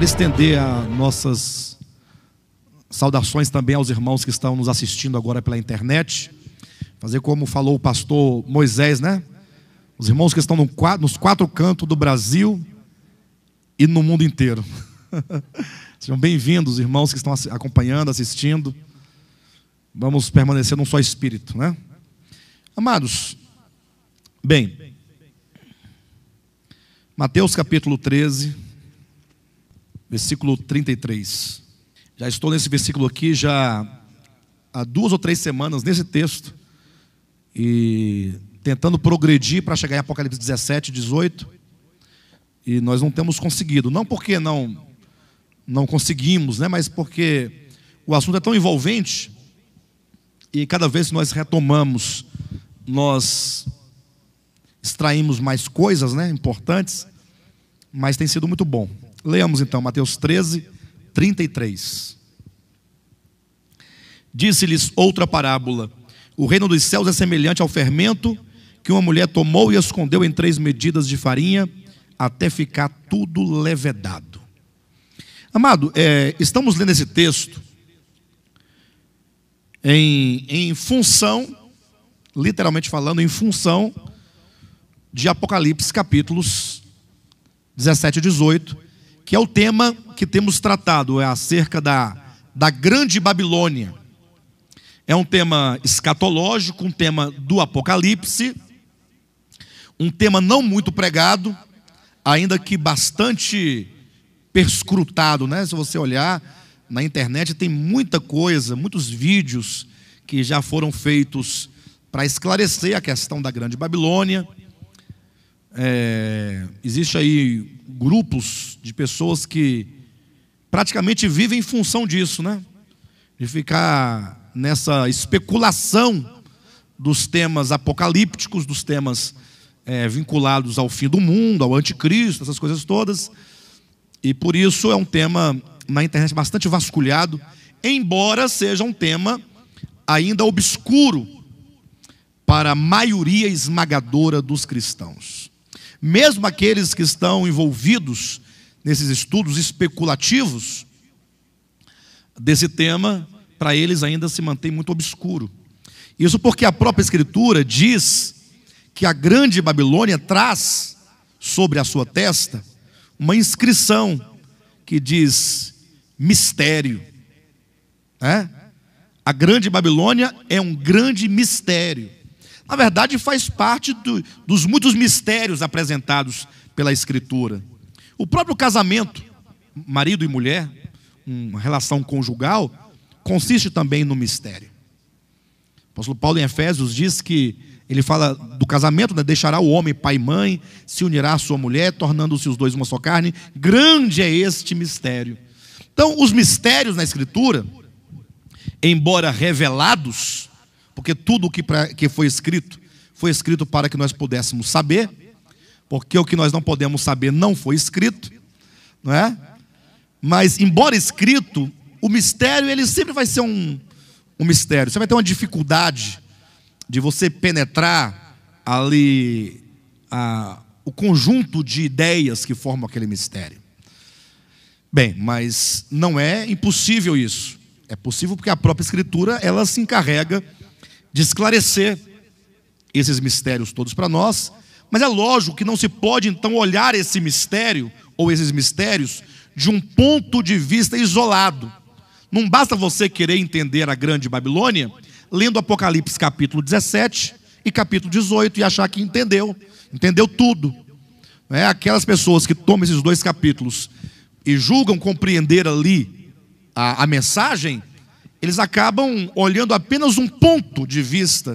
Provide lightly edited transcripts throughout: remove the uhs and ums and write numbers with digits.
Quero estender as nossas saudações também aos irmãos que estão nos assistindo agora pela internet. Fazer como falou o pastor Moisés, né? Os irmãos que estão nos quatro cantos do Brasil e no mundo inteiro. Sejam bem-vindos, irmãos que estão acompanhando, assistindo. Vamos permanecer num só espírito, né? Amados, bem, Mateus capítulo 13, versículo 33. Já estou nesse versículo aqui já há 2 ou 3 semanas nesse texto e tentando progredir para chegar em Apocalipse 17, 18, e nós não temos conseguido. Não porque não conseguimos, né? Mas porque o assunto é tão envolvente e cada vez que nós retomamos, nós extraímos mais coisas, né, importantes, mas tem sido muito bom. Leamos então Mateus 13, 33. Disse-lhes outra parábola: o reino dos céus é semelhante ao fermento que uma mulher tomou e escondeu em 3 medidas de farinha até ficar tudo levedado. Amado, estamos lendo esse texto em função, literalmente falando, em função de Apocalipse capítulos 17 e 18, que é o tema que temos tratado, é acerca da grande Babilônia. É um tema escatológico, um tema do Apocalipse, um tema não muito pregado, ainda que bastante perscrutado, né? Se você olhar na internet, tem muita coisa, muitos vídeos que já foram feitos para esclarecer a questão da grande Babilônia. Existe aí grupos de pessoas que praticamente vivem em função disso, né? De ficar nessa especulação dos temas apocalípticos, dos temas vinculados ao fim do mundo, ao anticristo, essas coisas todas. E por isso é um tema na internet bastante vasculhado, embora seja um tema ainda obscuro para a maioria esmagadora dos cristãos. Mesmo aqueles que estão envolvidos nesses estudos especulativos desse tema, para eles ainda se mantém muito obscuro. Isso porque a própria Escritura diz que a grande Babilônia traz sobre a sua testa uma inscrição que diz mistério. A grande Babilônia é um grande mistério. Na verdade, faz parte dos muitos mistérios apresentados pela Escritura. O próprio casamento, marido e mulher, uma relação conjugal, consiste também no mistério. O apóstolo Paulo em Efésios diz que ele fala do casamento, né? Deixará o homem pai e mãe, se unirá à sua mulher, tornando-se os dois uma só carne. Grande é este mistério. Então, os mistérios na Escritura, embora revelados, porque tudo o que foi escrito para que nós pudéssemos saber, porque o que nós não podemos saber não foi escrito, não é? Mas, embora escrito, o mistério ele sempre vai ser um mistério. Você vai ter uma dificuldade de você penetrar ali o conjunto de ideias que formam aquele mistério. Bem, mas não é impossível isso. É possível porque a própria Escritura ela se encarrega de esclarecer esses mistérios todos para nós. Mas é lógico que não se pode então olhar esse mistério ou esses mistérios de um ponto de vista isolado. Não basta você querer entender a grande Babilônia lendo Apocalipse capítulo 17 e capítulo 18 e achar que entendeu tudo. Aquelas pessoas que tomam esses 2 capítulos e julgam compreender ali a mensagem, eles acabam olhando apenas um ponto de vista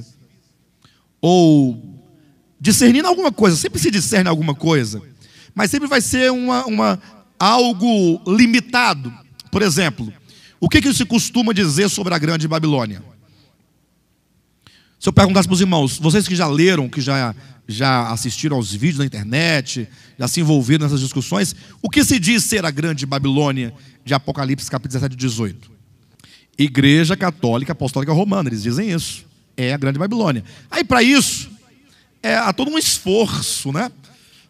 ou discernindo alguma coisa. Sempre se discerne alguma coisa, mas sempre vai ser algo limitado. Por exemplo, o que se costuma dizer sobre a grande Babilônia? Se eu perguntasse para os irmãos, vocês que já leram, que já assistiram aos vídeos na internet, já se envolveram nessas discussões, o que se diz ser a grande Babilônia de Apocalipse capítulo 17 e 18? Igreja Católica Apostólica Romana, eles dizem isso. É a grande Babilônia. Aí para isso, há todo um esforço, né?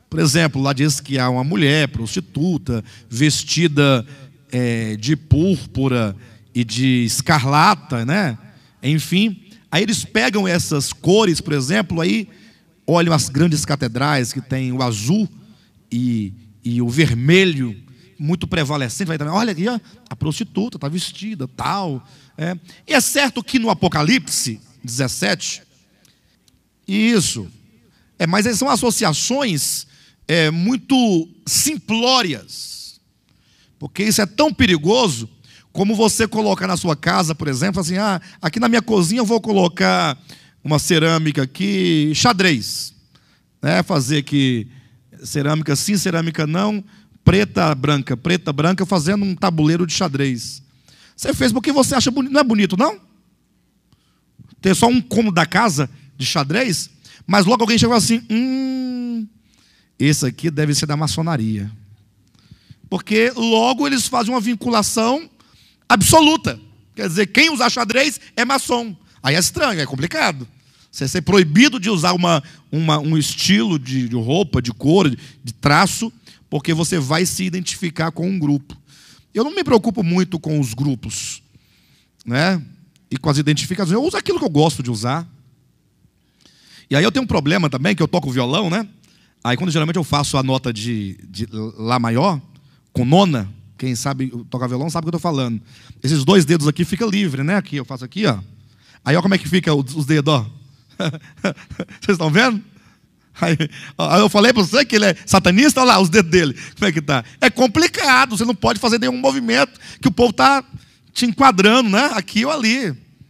Por exemplo, lá diz que há uma mulher prostituta, vestida de púrpura e de escarlata, né? Enfim, aí eles pegam essas cores, por exemplo, aí olham as grandes catedrais que tem o azul e o vermelho muito prevalecente. Vai também, olha aqui, ó, a prostituta está vestida, tal. E é certo que no Apocalipse 17, isso, mas são associações muito simplórias, porque isso é tão perigoso como você colocar na sua casa, por exemplo, assim, aqui na minha cozinha eu vou colocar uma cerâmica aqui, xadrez, né? Fazer aqui cerâmica sim, cerâmica não, preta, branca, fazendo um tabuleiro de xadrez. Você fez porque você acha bonito, não é bonito, não? Ter só um cômodo da casa de xadrez, mas logo alguém chegou assim, esse aqui deve ser da maçonaria. Porque logo eles fazem uma vinculação absoluta. Quer dizer, quem usar xadrez é maçom. Aí é estranho, é complicado. Você ser proibido de usar um estilo de roupa, de cor, de traço, porque você vai se identificar com um grupo. Eu não me preocupo muito com os grupos, né? E com as identificações. Eu uso aquilo que eu gosto de usar. E aí eu tenho um problema também, que eu toco violão, né? Aí quando geralmente eu faço a nota de Lá maior, com nona, quem sabe tocar violão sabe o que eu estou falando. Esses dois dedos aqui ficam livres, né? Aqui, eu faço aqui, ó. Aí olha como é que fica os dedos, ó. Vocês estão vendo? Aí eu falei para você que ele é satanista, olha lá os dedos dele. Como é que tá? É complicado, você não pode fazer nenhum movimento que o povo está te enquadrando, né? Aqui ou ali.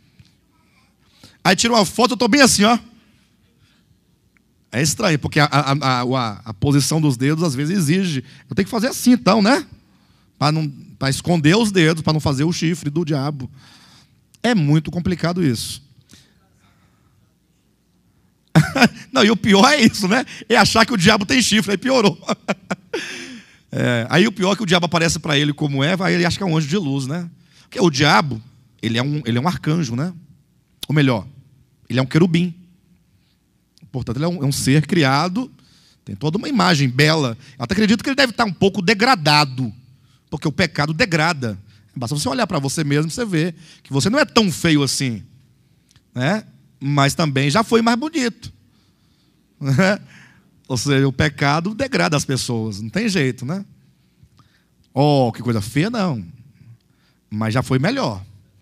Aí tira uma foto, eu estou bem assim, ó. É estranho, porque a posição dos dedos às vezes exige. Eu tenho que fazer assim, então, né? Para esconder os dedos, para não fazer o chifre do diabo. É muito complicado isso. Não, e o pior é isso, né? É achar que o diabo tem chifre, aí piorou. Aí o pior é que o diabo aparece para ele como Eva, aí ele acha que é um anjo de luz, né? Porque o diabo, ele é um arcanjo, né? Ou melhor, ele é um querubim. Portanto, ele é um ser criado, tem toda uma imagem bela. Eu até acredito que ele deve estar um pouco degradado, porque o pecado degrada. Basta você olhar para você mesmo e você ver que você não é tão feio assim, né? Mas também já foi mais bonito, né? Ou seja, o pecado degrada as pessoas, não tem jeito, né? Oh, que coisa feia, não. Mas já foi melhor.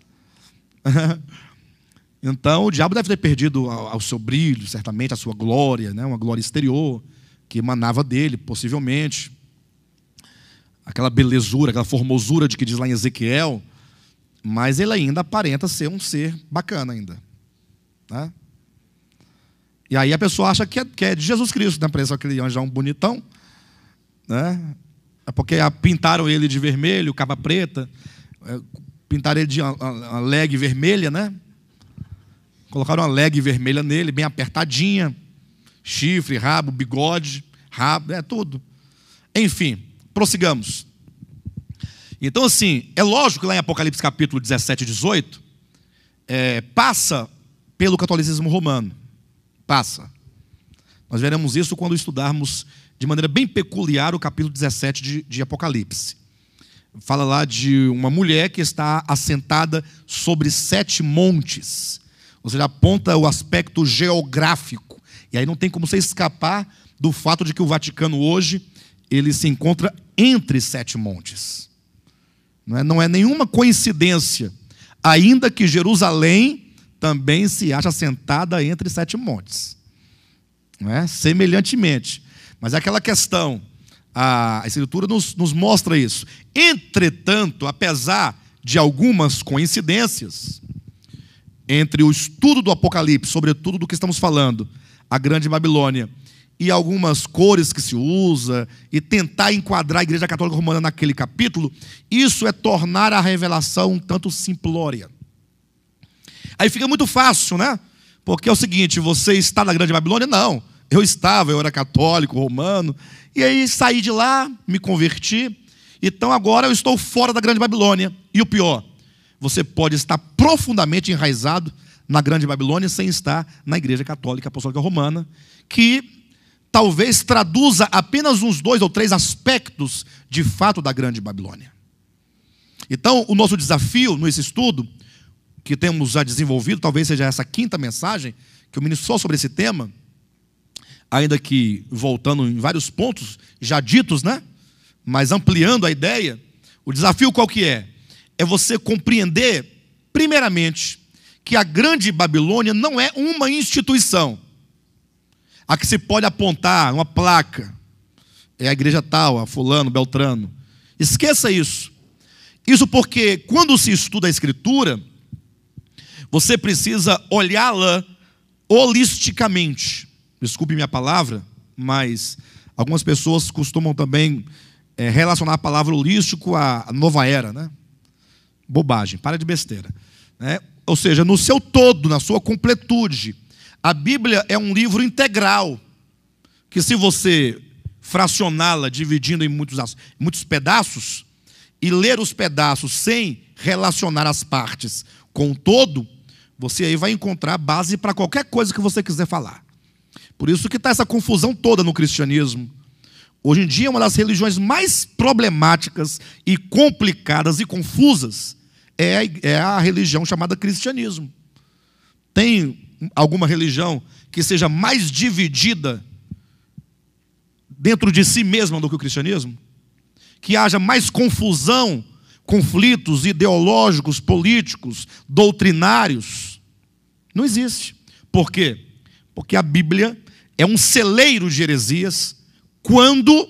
Então, o diabo deve ter perdido ao seu brilho, certamente, a sua glória, né? Uma glória exterior que emanava dele, possivelmente. Aquela belezura, aquela formosura de que diz lá em Ezequiel, mas ele ainda aparenta ser um ser bacana ainda, né? E aí a pessoa acha que é de Jesus Cristo, né? Parece aquele anjão bonitão, né? É porque pintaram ele de vermelho, capa preta, pintaram ele de uma leg vermelha, né? Colocaram uma leg vermelha nele, bem apertadinha, chifre, rabo, bigode, tudo. Enfim, prossigamos. Então, assim, é lógico que lá em Apocalipse capítulo 17 e 18, passa pelo catolicismo romano. Passa. Nós veremos isso quando estudarmos de maneira bem peculiar o capítulo 17 de Apocalipse. Fala lá de uma mulher que está assentada sobre 7 montes. Ou seja, aponta o aspecto geográfico. E aí não tem como você escapar do fato de que o Vaticano hoje ele se encontra entre 7 montes. Não é nenhuma coincidência, ainda que Jerusalém também se acha assentada entre 7 montes. Não é? Semelhantemente. Mas é aquela questão, a Escritura nos mostra isso. Entretanto, apesar de algumas coincidências, entre o estudo do Apocalipse, sobretudo do que estamos falando, a Grande Babilônia, e algumas cores que se usa, e tentar enquadrar a Igreja Católica Romana naquele capítulo, isso é tornar a revelação um tanto simplória. Aí fica muito fácil, né? Porque é o seguinte, você está na Grande Babilônia? Não, eu era católico, romano, e aí saí de lá, me converti, então agora eu estou fora da Grande Babilônia. E o pior, você pode estar profundamente enraizado na Grande Babilônia sem estar na Igreja Católica Apostólica Romana, que talvez traduza apenas uns 2 ou 3 aspectos de fato da Grande Babilônia. Então, o nosso desafio nesse estudo, que temos já desenvolvido, talvez seja essa 5ª mensagem, que eu ministro só sobre esse tema, ainda que voltando em vários pontos já ditos, né? Mas ampliando a ideia, o desafio qual que é? É você compreender, primeiramente, que a Grande Babilônia não é uma instituição a que se pode apontar uma placa, é a igreja tal, a fulano, beltrano. Esqueça isso. Isso porque quando se estuda a Escritura, você precisa olhá-la holisticamente. Desculpe minha palavra, mas algumas pessoas costumam também relacionar a palavra holístico à nova era, né? Bobagem, para de besteira, né? Ou seja, no seu todo, na sua completude, a Bíblia é um livro integral, que se você fracioná-la, dividindo em muitos pedaços, e ler os pedaços sem relacionar as partes com o todo, você aí vai encontrar base para qualquer coisa que você quiser falar. Por isso que está essa confusão toda no cristianismo. Hoje em dia, uma das religiões mais problemáticas e complicadas e confusas é a religião chamada cristianismo. Tem alguma religião que seja mais dividida dentro de si mesma do que o cristianismo? Que haja mais confusão, conflitos ideológicos, políticos, doutrinários? Não existe. Por quê? Porque a Bíblia é um celeiro de heresias quando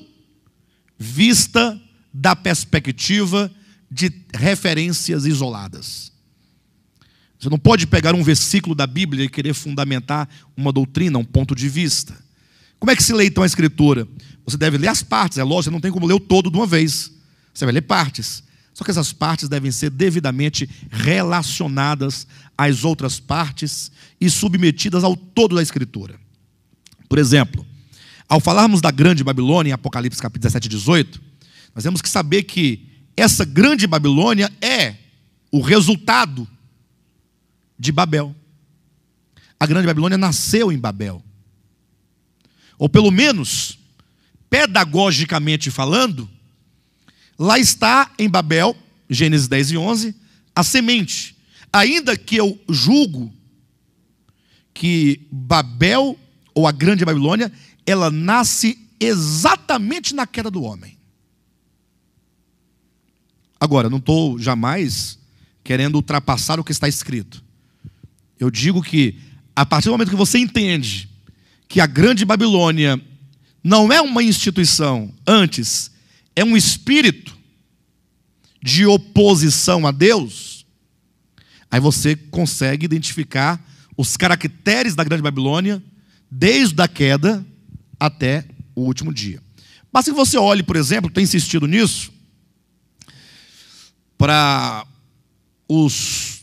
vista da perspectiva de referências isoladas. Você não pode pegar um versículo da Bíblia e querer fundamentar uma doutrina, um ponto de vista. Como é que se lê então a Escritura? Você deve ler as partes, é lógico, você não tem como ler o todo de uma vez. Você vai ler partes. Só que essas partes devem ser devidamente relacionadas às outras partes e submetidas ao todo da Escritura. Por exemplo, ao falarmos da Grande Babilônia, em Apocalipse capítulo 17 e 18, nós temos que saber que essa Grande Babilônia é o resultado de Babel. A Grande Babilônia nasceu em Babel. Ou pelo menos, pedagogicamente falando, lá está em Babel, Gênesis 10 e 11, a semente. Ainda que eu julgo que Babel, ou a Grande Babilônia, ela nasce exatamente na queda do homem. Agora, não estou jamais querendo ultrapassar o que está escrito. Eu digo que, a partir do momento que você entende que a Grande Babilônia não é uma instituição, antes é um espírito de oposição a Deus, aí você consegue identificar os caracteres da Grande Babilônia desde a queda até o último dia. Basta que você olhe, por exemplo, tenho insistido nisso, para os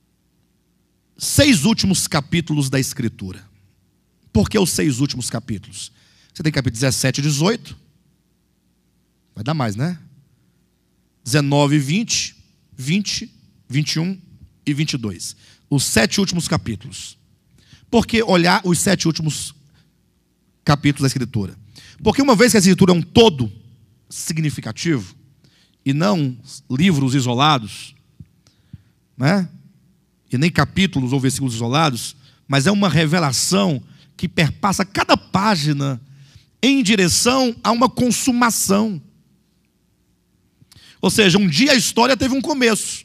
6 últimos capítulos da Escritura. Por que os 6 últimos capítulos? Você tem capítulo 17 e 18. Vai dar mais, né? 19 e 20, 20, 21 e 22. Os 7 últimos capítulos. Por que olhar os 7 últimos capítulos da Escritura? Porque uma vez que a Escritura é um todo significativo, e não livros isolados, né? E nem capítulos ou versículos isolados, mas é uma revelação que perpassa cada página em direção a uma consumação. Ou seja, um dia a história teve um começo,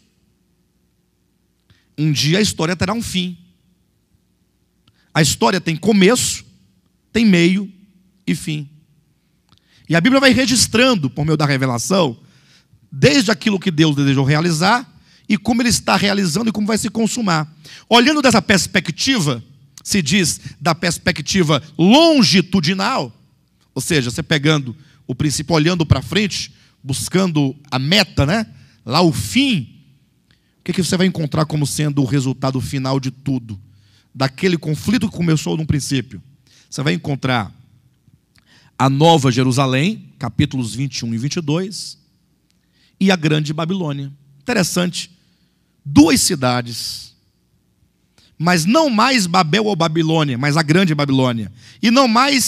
um dia a história terá um fim. A história tem começo, tem meio e fim. E a Bíblia vai registrando, por meio da revelação, desde aquilo que Deus desejou realizar e como Ele está realizando e como vai se consumar. Olhando dessa perspectiva, se diz da perspectiva longitudinal, ou seja, você pegando o princípio, olhando para frente, buscando a meta, né? Lá o fim, o que você vai encontrar como sendo o resultado final de tudo? Daquele conflito que começou no princípio. Você vai encontrar a Nova Jerusalém, capítulos 21 e 22, e a Grande Babilônia. Interessante, 2 cidades, mas não mais Babel ou Babilônia, mas a Grande Babilônia. E não mais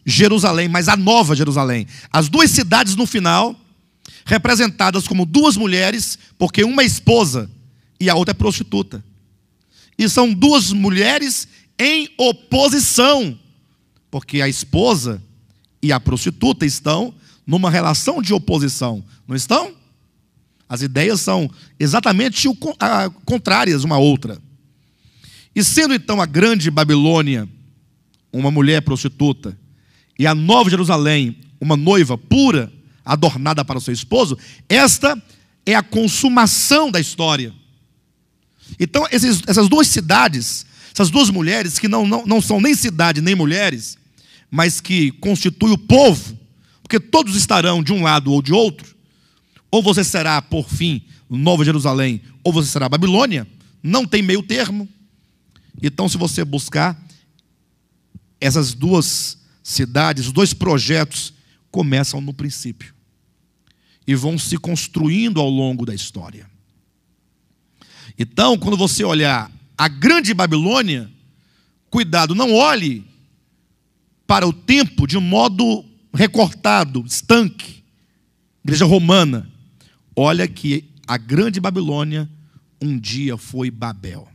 Jerusalém, mas a nova Jerusalém. As duas cidades no final, representadas como duas mulheres, porque uma é esposa e a outra é prostituta. E são duas mulheres em oposição, porque a esposa e a prostituta estão numa relação de oposição, não estão? As ideias são exatamente contrárias uma à outra. E sendo então a grande Babilônia uma mulher prostituta e a nova Jerusalém uma noiva pura, adornada para o seu esposo, esta é a consumação da história. Então essas duas cidades, essas duas mulheres que não são nem cidade nem mulheres, mas que constituem o povo, porque todos estarão de um lado ou de outro, ou você será, por fim, Nova Jerusalém, ou você será Babilônia, não tem meio termo. Então, se você buscar essas duas cidades, os dois projetos começam no princípio e vão se construindo ao longo da história. Então, quando você olhar a grande Babilônia, cuidado, não olhe para o tempo de um modo recortado, estanque, igreja romana. Olha que a grande Babilônia um dia foi Babel.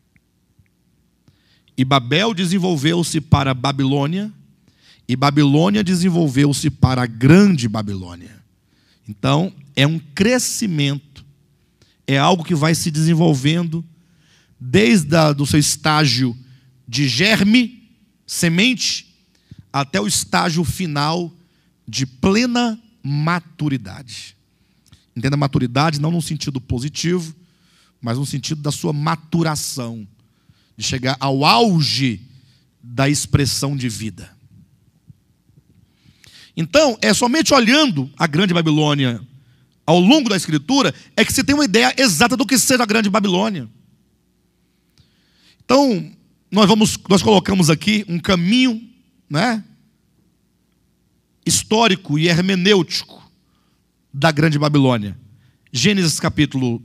E Babel desenvolveu-se para Babilônia, e Babilônia desenvolveu-se para a grande Babilônia. Então, é um crescimento, é algo que vai se desenvolvendo desde do seu estágio de germe, semente, até o estágio final de plena maturidade. Entenda maturidade não no sentido positivo, mas no sentido da sua maturação, de chegar ao auge da expressão de vida. Então, é somente olhando a grande Babilônia ao longo da Escritura é que você tem uma ideia exata do que seja a grande Babilônia. Então, nós colocamos aqui um caminho, né, histórico e hermenêutico da grande Babilônia. Gênesis capítulo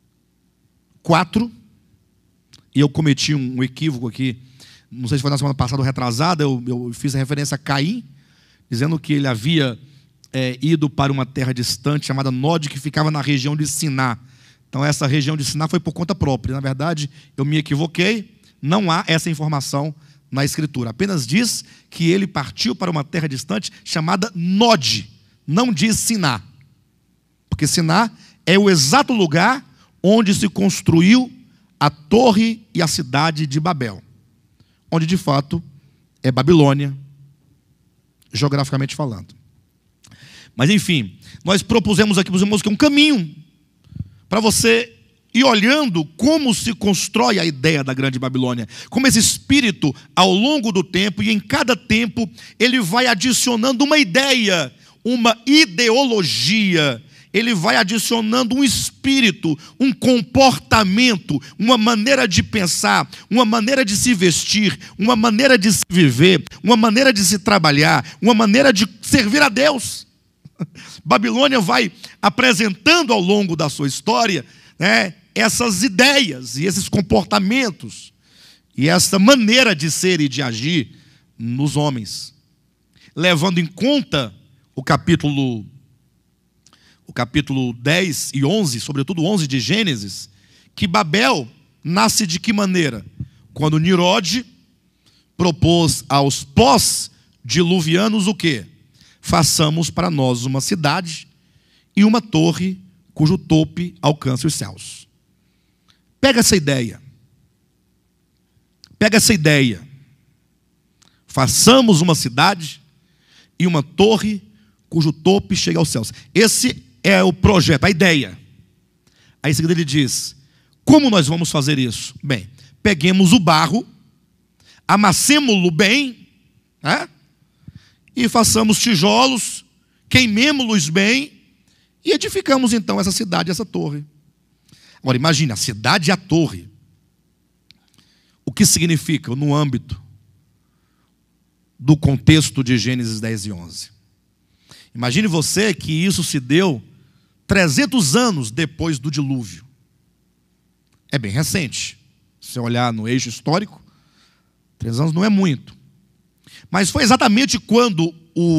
4, e eu cometi um equívoco aqui, não sei se foi na semana passada ou retrasada, eu fiz a referência a Caim, dizendo que ele havia ido para uma terra distante chamada Nod, que ficava na região de Siná. Então essa região de Siná foi por conta própria. Na verdade, eu me equivoquei, não há essa informação na Escritura. Apenas diz que ele partiu para uma terra distante chamada Nod, não diz Siná. Porque Siná é o exato lugar onde se construiu a torre e a cidade de Babel, onde de fato é Babilônia, geograficamente falando. Mas enfim, nós propusemos aqui para os irmãos que um caminho para você ir olhando como se constrói a ideia da grande Babilônia, como esse espírito ao longo do tempo, e em cada tempo ele vai adicionando uma ideia, uma ideologia, ele vai adicionando um espírito, um comportamento, uma maneira de pensar, uma maneira de se vestir, uma maneira de se viver, uma maneira de se trabalhar, uma maneira de servir a Deus. Babilônia vai apresentando ao longo da sua história, né, essas ideias e esses comportamentos e essa maneira de ser e de agir nos homens, levando em conta o capítulo 10 e 11, sobretudo 11 de Gênesis, que Babel nasce de que maneira? Quando Nimrod propôs aos pós-diluvianos o quê? Façamos para nós uma cidade e uma torre cujo tope alcance os céus. Pega essa ideia. Pega essa ideia. Façamos uma cidade e uma torre cujo tope chega aos céus. Esse é o projeto, a ideia. Aí em seguida ele diz: como nós vamos fazer isso? Bem, peguemos o barro, amassemos-lo bem, né? E façamos tijolos, queimemos-los bem e edificamos então essa cidade, essa torre. Agora imagine, a cidade e a torre. O que significa no âmbito do contexto de Gênesis 10 e 11? Imagine você que isso se deu 300 anos depois do dilúvio. É bem recente. Se você olhar no eixo histórico, 3 anos não é muito. Mas foi exatamente quando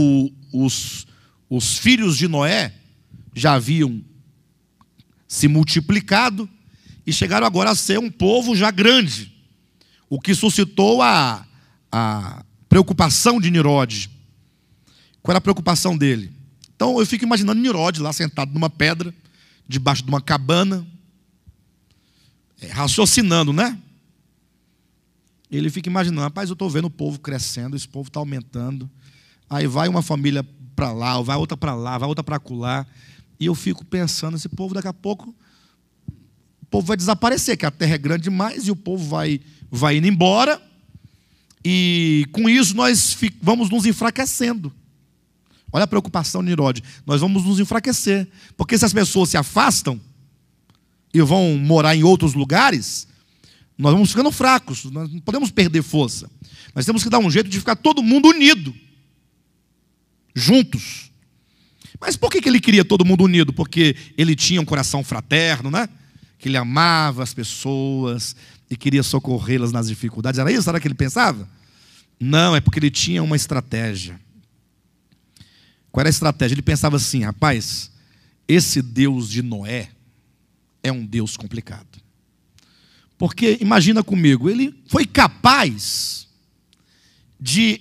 os filhos de Noé já haviam se multiplicado e chegaram agora a ser um povo já grande, o que suscitou a preocupação de Nimrod. Qual era a preocupação dele? Então eu fico imaginando Nimrod lá sentado numa pedra, debaixo de uma cabana, raciocinando, né? Ele fica imaginando: rapaz, eu estou vendo o povo crescendo, esse povo está aumentando, aí vai uma família para lá, vai outra para lá, vai outra para acolá, e eu fico pensando, esse povo daqui a pouco, o povo vai desaparecer, que a terra é grande demais, e o povo vai indo embora, e com isso nós vamos nos enfraquecendo. Olha a preocupação de Nimrod, nós vamos nos enfraquecer, porque se as pessoas se afastam e vão morar em outros lugares, nós vamos ficando fracos, nós não podemos perder força. Nós temos que dar um jeito de ficar todo mundo unido, juntos. Mas por que ele queria todo mundo unido? Porque ele tinha um coração fraterno, né? Que ele amava as pessoas e queria socorrê-las nas dificuldades. Era isso? Era o que ele pensava? Não, é porque ele tinha uma estratégia. Qual era a estratégia? Ele pensava assim: rapaz, esse Deus de Noé é um Deus complicado. Porque, imagina comigo, ele foi capaz de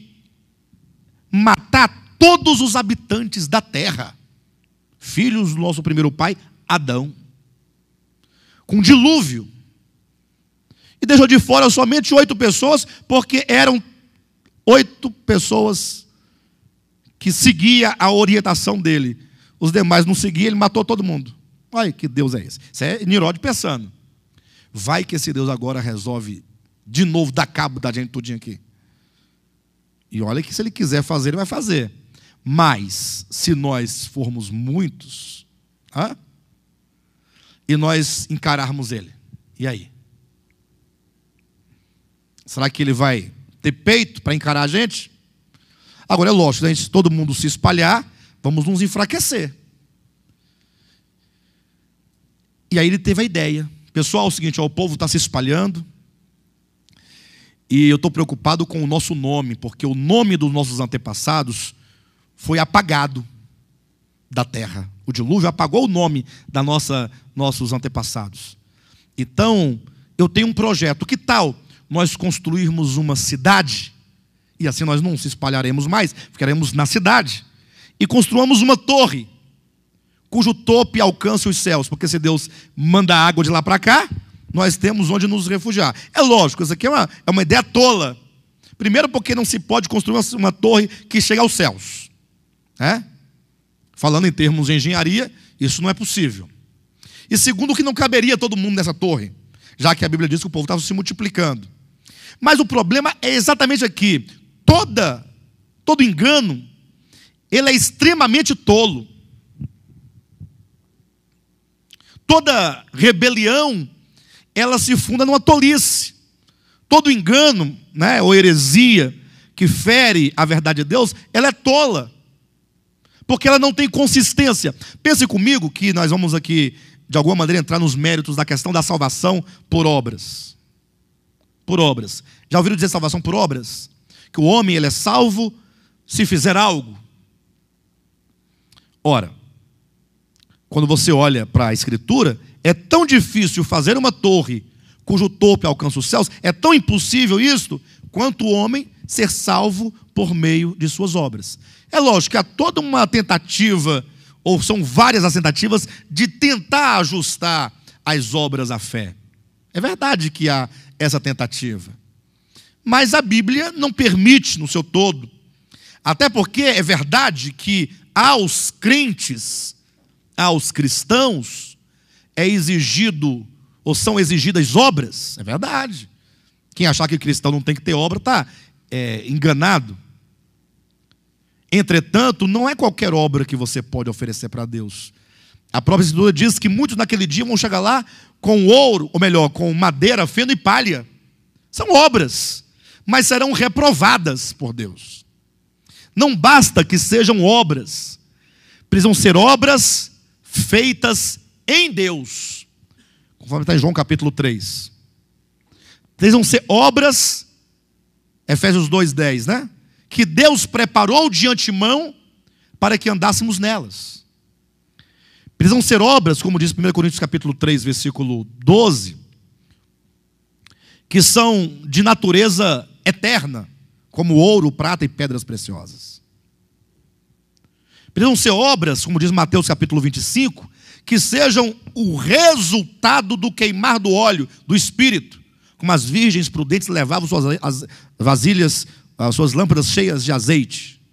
matar todos os habitantes da terra, filhos do nosso primeiro pai, Adão, com dilúvio. E deixou de fora somente 8 pessoas, porque eram 8 pessoas que seguiam a orientação dele. Os demais não seguiam, ele matou todo mundo. Olha que Deus é esse. Isso é Nimrod pensando: vai que esse Deus agora resolve de novo dar cabo da gente tudinho aqui. E olha que se ele quiser fazer, ele vai fazer. Mas se nós formos muitos, e nós encararmos ele, e aí? Será que ele vai ter peito para encarar a gente? Agora é lógico, se todo mundo se espalhar, vamos nos enfraquecer. E aí ele teve a ideia: pessoal, é o seguinte, o povo está se espalhando, e eu estou preocupado com o nosso nome, porque o nome dos nossos antepassados foi apagado da terra. O dilúvio apagou o nome da nossos antepassados. Então, eu tenho um projeto. Que tal nós construirmos uma cidade, e assim nós não se espalharemos mais, ficaremos na cidade, e construamos uma torre, cujo topo alcance os céus, porque se Deus manda água de lá para cá, nós temos onde nos refugiar. É lógico, isso aqui é uma ideia tola. Primeiro, porque não se pode construir uma torre que chegue aos céus. Falando em termos de engenharia, isso não é possível. E segundo, que não caberia todo mundo nessa torre, já que a Bíblia diz que o povo estava se multiplicando. Mas o problema é exatamente aqui: todo engano, ele é extremamente tolo. Toda rebelião, ela se funda numa tolice. Todo engano, ou heresia que fere a verdade de Deus, ela é tola, porque ela não tem consistência. Pense comigo que nós vamos aqui, de alguma maneira, entrar nos méritos da questão da salvação por obras. Por obras. Já ouviram dizer salvação por obras? Que o homem, ele é salvo se fizer algo. Ora, quando você olha para a Escritura, é tão difícil fazer uma torre cujo topo alcança os céus, é tão impossível isto, quanto o homem ser salvo por meio de suas obras. É lógico que há toda uma tentativa, ou são várias as tentativas, de tentar ajustar as obras à fé. É verdade que há essa tentativa. Mas a Bíblia não permite no seu todo. Até porque é verdade que aos crentes, aos cristãos, é exigido, ou são exigidas obras. É verdade. Quem achar que cristão não tem que ter obra está enganado. Entretanto, não é qualquer obra que você pode oferecer para Deus. A própria Escritura diz que muitos naquele dia vão chegar lá com ouro, ou melhor, com madeira, feno e palha. São obras, mas serão reprovadas por Deus. Não basta que sejam obras, precisam ser obras feitas em Deus, conforme está em João capítulo 3. Precisam ser obras, Efésios 2:10, que Deus preparou de antemão para que andássemos nelas. Precisam ser obras, como diz 1 Coríntios capítulo 3, versículo 12, que são de natureza eterna, como ouro, prata e pedras preciosas. Precisam ser obras, como diz Mateus capítulo 25, que sejam o resultado do queimar do óleo, do Espírito, como as virgens prudentes levavam as vasilhas, as suas lâmpadas cheias de azeite.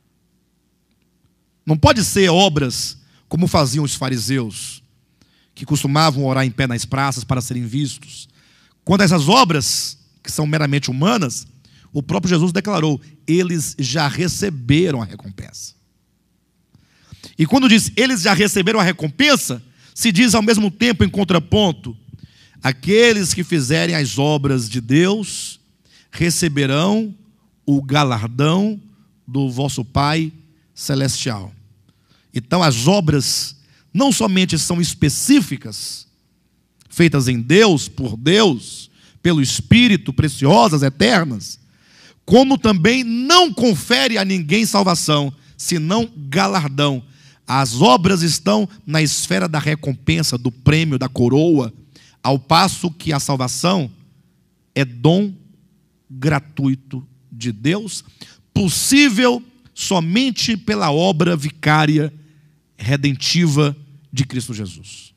Não pode ser obras como faziam os fariseus, que costumavam orar em pé nas praças para serem vistos. Quando essas obras, que são meramente humanas, o próprio Jesus declarou, eles já receberam a recompensa. E quando diz, eles já receberam a recompensa, se diz ao mesmo tempo, em contraponto, aqueles que fizerem as obras de Deus, receberão o galardão do vosso Pai Celestial. Então as obras não somente são específicas, feitas em Deus, por Deus, pelo Espírito, preciosas, eternas, como também não confere a ninguém salvação, senão galardão. As obras estão na esfera da recompensa, do prêmio, da coroa, ao passo que a salvação é dom gratuito de Deus, possível somente pela obra vicária, redentiva de Cristo Jesus.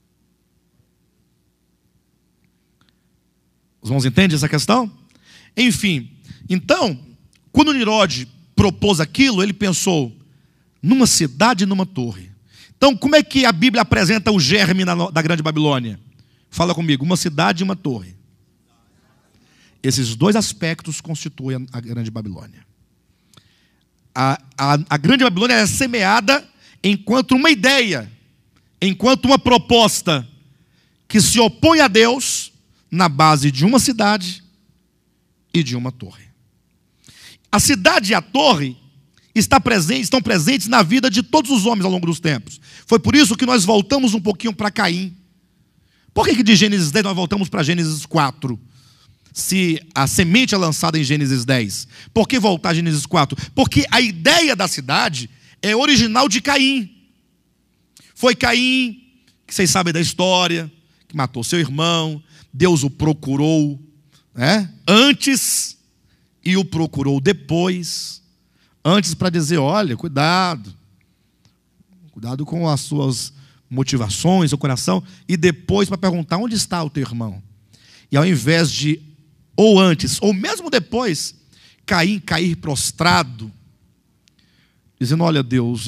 Os irmãos entendem essa questão? Enfim, então, quando Nimrod propôs aquilo, ele pensou numa cidade e numa torre. Então, como é que a Bíblia apresenta o germe da Grande Babilônia? Fala comigo, uma cidade e uma torre. Esses dois aspectos constituem a Grande Babilônia. A Grande Babilônia é semeada enquanto uma ideia, enquanto uma proposta que se opõe a Deus na base de uma cidade e de uma torre. A cidade e a torre estão presentes na vida de todos os homens ao longo dos tempos. Foi por isso que nós voltamos um pouquinho para Caim. Por que de Gênesis 10 nós voltamos para Gênesis 4? Se a semente é lançada em Gênesis 10. Por que voltar a Gênesis 4? Porque a ideia da cidade é original de Caim. Foi Caim, que vocês sabem da história, que matou seu irmão. Deus o procurou, antes e o procurou depois. Antes para dizer, olha, cuidado com as suas motivações, seu coração. E depois para perguntar, onde está o teu irmão? E ao invés de, ou antes, ou mesmo depois, Caim cair prostrado, dizendo, olha Deus,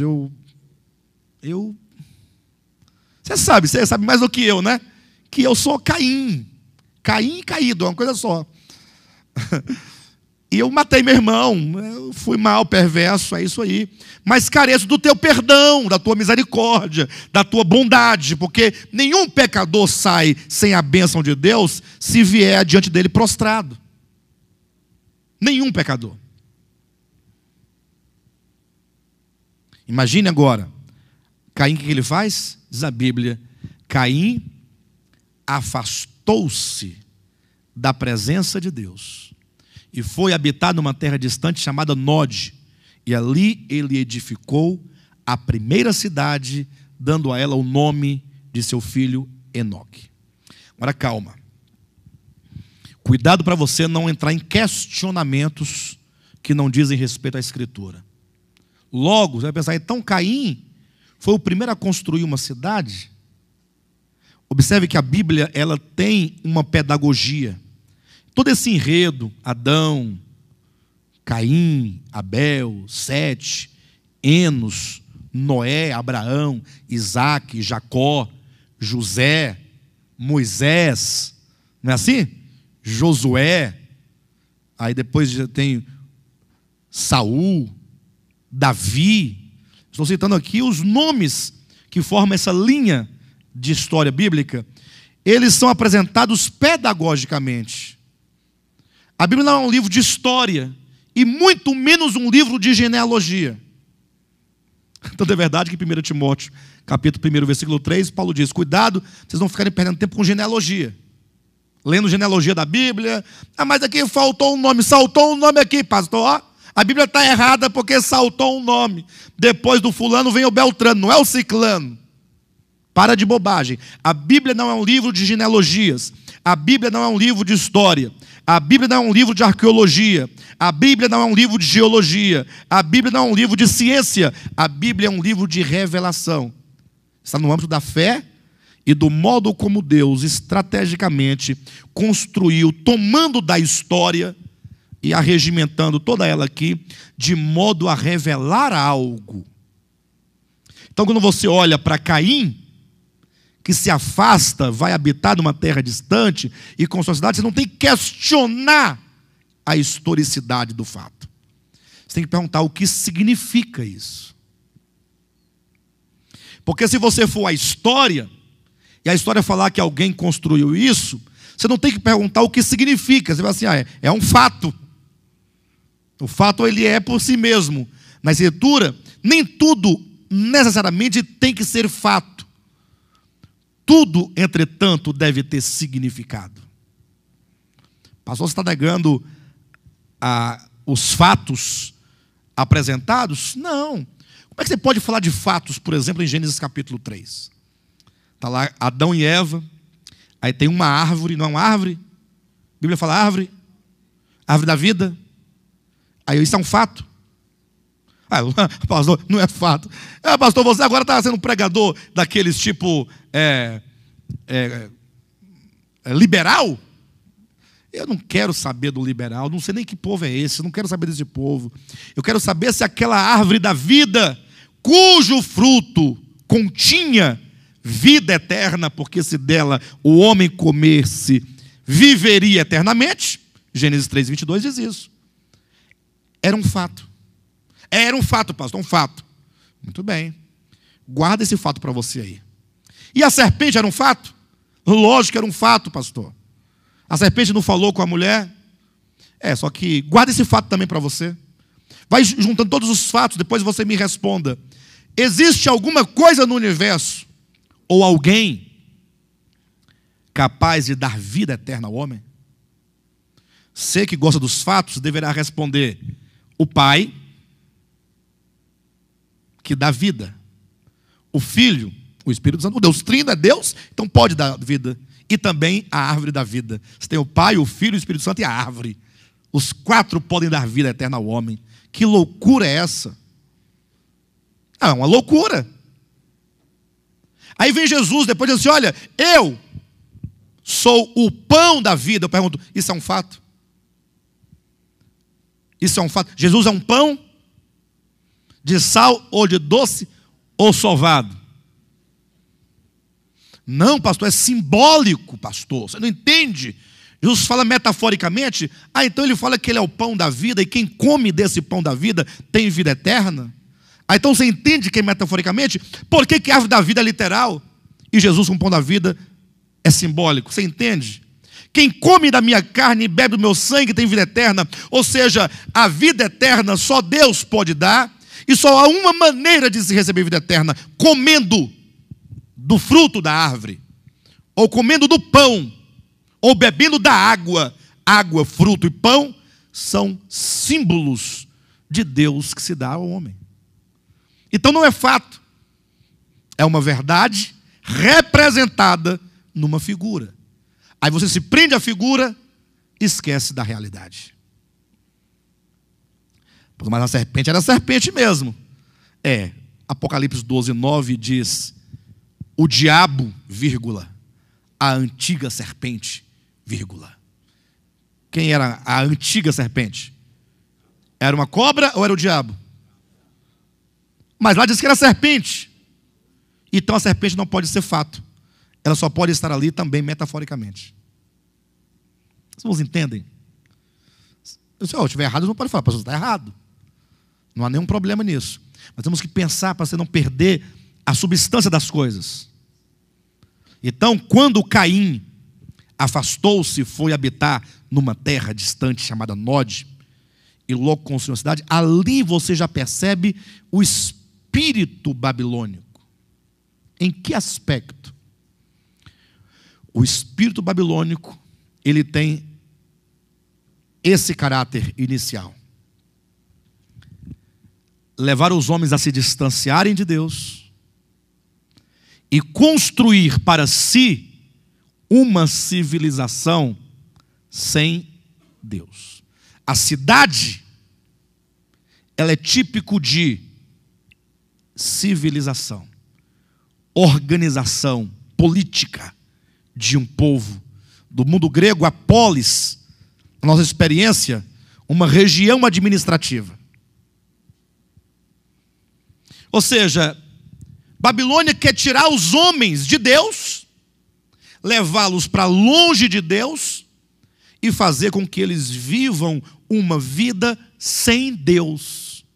você sabe mais do que eu, né? Que eu sou Caim caído, é uma coisa só. E eu matei meu irmão, eu fui mal, perverso, é isso aí. Mas careço do teu perdão, da tua misericórdia, da tua bondade, porque nenhum pecador sai sem a bênção de Deus se vier diante dele prostrado. Nenhum pecador. Imagine agora, Caim, o que ele faz? Diz a Bíblia, Caim afastou-se da presença de Deus e foi habitar numa terra distante chamada Nod, e ali ele edificou a primeira cidade, dando a ela o nome de seu filho Enoque. Agora calma, cuidado para você não entrar em questionamentos que não dizem respeito à Escritura. Logo, você vai pensar, então Caim foi o primeiro a construir uma cidade? Observe que a Bíblia ela tem uma pedagogia. Todo esse enredo, Adão, Caim, Abel, Sete, Enos, Noé, Abraão, Isaac, Jacó, José, Moisés, não é assim? Josué, aí depois já tem Saul, Davi. Estou citando aqui os nomes que formam essa linha de história bíblica. Eles são apresentados pedagogicamente. A Bíblia não é um livro de história, e muito menos um livro de genealogia. Então é verdade que 1 Timóteo, capítulo 1, versículo 3, Paulo diz, cuidado, vocês não ficarem perdendo tempo com genealogia. Lendo genealogia da Bíblia, mas aqui faltou um nome, saltou um nome aqui, pastor. A Bíblia está errada porque saltou um nome. Depois do fulano vem o Beltrano, não é o ciclano. Para de bobagem. A Bíblia não é um livro de genealogias. A Bíblia não é um livro de história. A Bíblia não é um livro de arqueologia. A Bíblia não é um livro de geologia. A Bíblia não é um livro de ciência. A Bíblia é um livro de revelação. Está no âmbito da fé e do modo como Deus estrategicamente construiu, tomando da história e arregimentando toda ela aqui, de modo a revelar algo. Então, quando você olha para Caim, que se afasta, vai habitar numa terra distante e com sua cidade, você não tem que questionar a historicidade do fato. Você tem que perguntar o que significa isso. Porque se você for à história, e a história falar que alguém construiu isso, você não tem que perguntar o que significa. Você vai assim, é um fato. O fato ele é por si mesmo. Na escritura, nem tudo necessariamente tem que ser fato. Tudo, entretanto, deve ter significado. Pastor, você está negando os fatos apresentados? Não. Como é que você pode falar de fatos, por exemplo, em Gênesis capítulo 3? Está lá Adão e Eva, aí tem uma árvore, não é uma árvore? A Bíblia fala árvore, árvore da vida. Aí isso é um fato? Pastor, não é fato. Pastor, você agora está sendo um pregador daqueles tipo liberal? Eu não quero saber do liberal, não sei nem que povo é esse, não quero saber desse povo. Eu quero saber se aquela árvore da vida, cujo fruto continha vida eterna, porque se dela o homem comer-se, viveria eternamente. Gênesis 3:22 diz isso. Era um fato. Era um fato, pastor, um fato. Muito bem. Guarda esse fato para você aí. E a serpente era um fato? Lógico que era um fato, pastor. A serpente não falou com a mulher? Só que guarda esse fato também para você. Vai juntando todos os fatos, depois você me responda. Existe alguma coisa no universo, ou alguém, capaz de dar vida eterna ao homem? Você que gosta dos fatos, deverá responder: o Pai, que dá vida. O Filho, o Espírito Santo. O Deus Trino é Deus, então pode dar vida. E também a árvore da vida. Você tem o Pai, o Filho, o Espírito Santo e a árvore. Os quatro podem dar vida eterna ao homem. Que loucura é essa? É uma loucura. Aí vem Jesus, depois diz assim: olha, eu sou o pão da vida. Eu pergunto, isso é um fato? Isso é um fato? Jesus é um pão de sal ou de doce ou sovado? Não, pastor, é simbólico, pastor. Você não entende? Jesus fala metaforicamente. Então ele fala que ele é o pão da vida e quem come desse pão da vida tem vida eterna. Então você entende que metaforicamente? Por que a árvore da vida é literal e Jesus com o pão da vida é simbólico? Você entende? Quem come da minha carne e bebe do meu sangue tem vida eterna. Ou seja, a vida eterna só Deus pode dar. E só há uma maneira de se receber vida eterna: comendo do fruto da árvore, ou comendo do pão, ou bebendo da água. Água, fruto e pão são símbolos de Deus que se dá ao homem. Então não é fato, é uma verdade representada numa figura. Aí você se prende à figura e esquece da realidade. Mas a serpente era serpente mesmo. Apocalipse 12:9 diz: o diabo, vírgula, a antiga serpente, vírgula. Quem era a antiga serpente? Era uma cobra ou era o diabo? Mas lá diz que era serpente. Então a serpente não pode ser fato. Ela só pode estar ali também metaforicamente. Vocês entendem? Se eu estiver errado, não pode falar, pastor, está errado. Não há nenhum problema nisso. Mas temos que pensar para você não perder a substância das coisas. Então, quando Caim afastou-se e foi habitar numa terra distante chamada Nod, e logo construiu uma cidade, ali você já percebe o espírito babilônico. Em que aspecto? O espírito babilônico, ele tem esse caráter inicial. levar os homens a se distanciarem de Deus e construir para si uma civilização sem Deus. A cidade, ela é típico de civilização, organização política de um povo. Do mundo grego, a polis, a nossa experiência, uma região administrativa. Ou seja, Babilônia quer tirar os homens de Deus, levá-los para longe de Deus e fazer com que eles vivam uma vida sem Deus.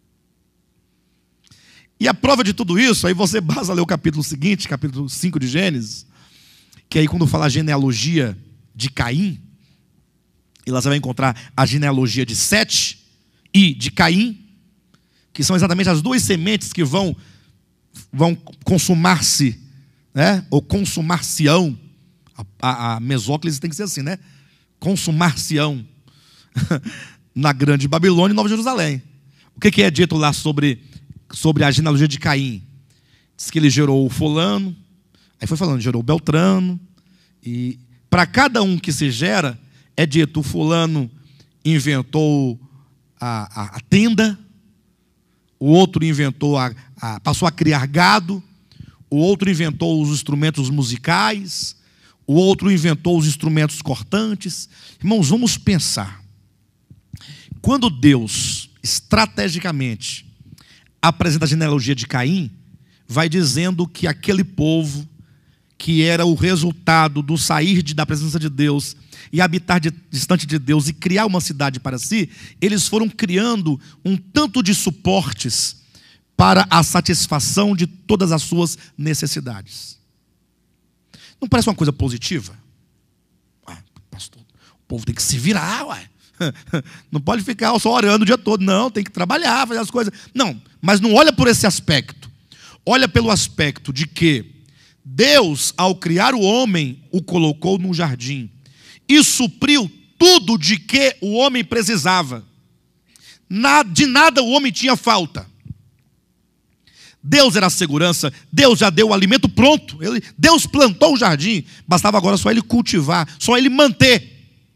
E a prova de tudo isso, aí você basta ler o capítulo seguinte, capítulo 5 de Gênesis, que aí quando fala a genealogia de Caim, e lá você vai encontrar a genealogia de Sete e de Caim, que são exatamente as duas sementes que vão consumar-se, né? Ou consumar-se-ão. A mesóclise tem que ser assim, né? Consumar-se-ão na grande Babilônia e Nova Jerusalém. O que é dito lá sobre a genealogia de Caim? Diz que ele gerou o fulano, aí foi falando, gerou o Beltrano, e para cada um que se gera, é dito, o fulano inventou a tenda, o outro inventou, passou a criar gado, o outro inventou os instrumentos musicais, o outro inventou os instrumentos cortantes. Irmãos, vamos pensar. Quando Deus, estrategicamente, apresenta a genealogia de Caim, vai dizendo que aquele povo, que era o resultado do sair da presença de Deus e habitar distante de Deus e criar uma cidade para si, eles foram criando um tanto de suportes para a satisfação de todas as suas necessidades. Não parece uma coisa positiva? Ué, pastor, o povo tem que se virar, ué. Não pode ficar só orando o dia todo, não, tem que trabalhar, fazer as coisas. Não, mas não olha por esse aspecto. Olha pelo aspecto de que Deus, ao criar o homem, o colocou num jardim e supriu tudo de que o homem precisava. De nada o homem tinha falta. Deus era a segurança, Deus já deu o alimento pronto. Deus plantou o jardim, bastava agora só ele cultivar, só ele manter.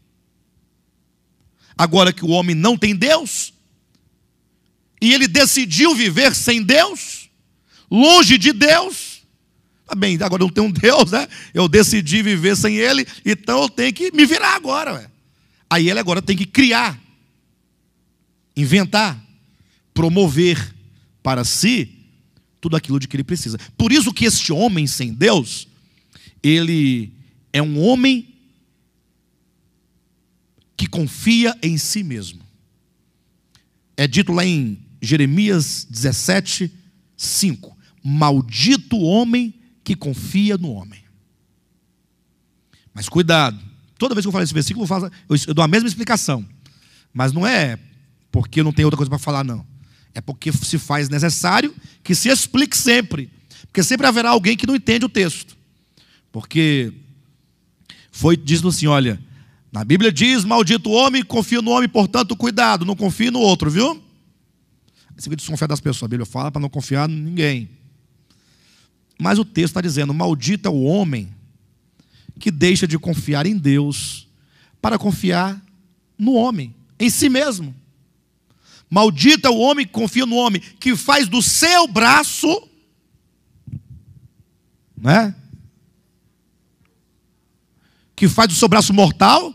Agora que o homem não tem Deus, e ele decidiu viver sem Deus, longe de Deus, tá bem, agora não tem um Deus, né? Eu decidi viver sem ele, então eu tenho que me virar agora, ué. Aí ele agora tem que criar, inventar, promover para si tudo aquilo de que ele precisa. Por isso que este homem sem Deus, ele é um homem que confia em si mesmo. É dito lá em Jeremias 17, 5. Maldito o homem que confia no homem. Mas cuidado, toda vez que eu falo esse versículo, eu dou a mesma explicação. Mas não é porque não tem outra coisa para falar, não. É porque se faz necessário que se explique sempre. Porque sempre haverá alguém que não entende o texto. Porque foi dito assim, olha, na Bíblia diz, maldito o homem, confia no homem, portanto, cuidado, não confie no outro, viu? Você vai desconfiar das pessoas, a Bíblia fala para não confiar em ninguém. Mas o texto está dizendo, maldito é o homem que deixa de confiar em Deus para confiar no homem, em si mesmo. Maldito é o homem que confia no homem, que faz do seu braço, né? Que faz do seu braço mortal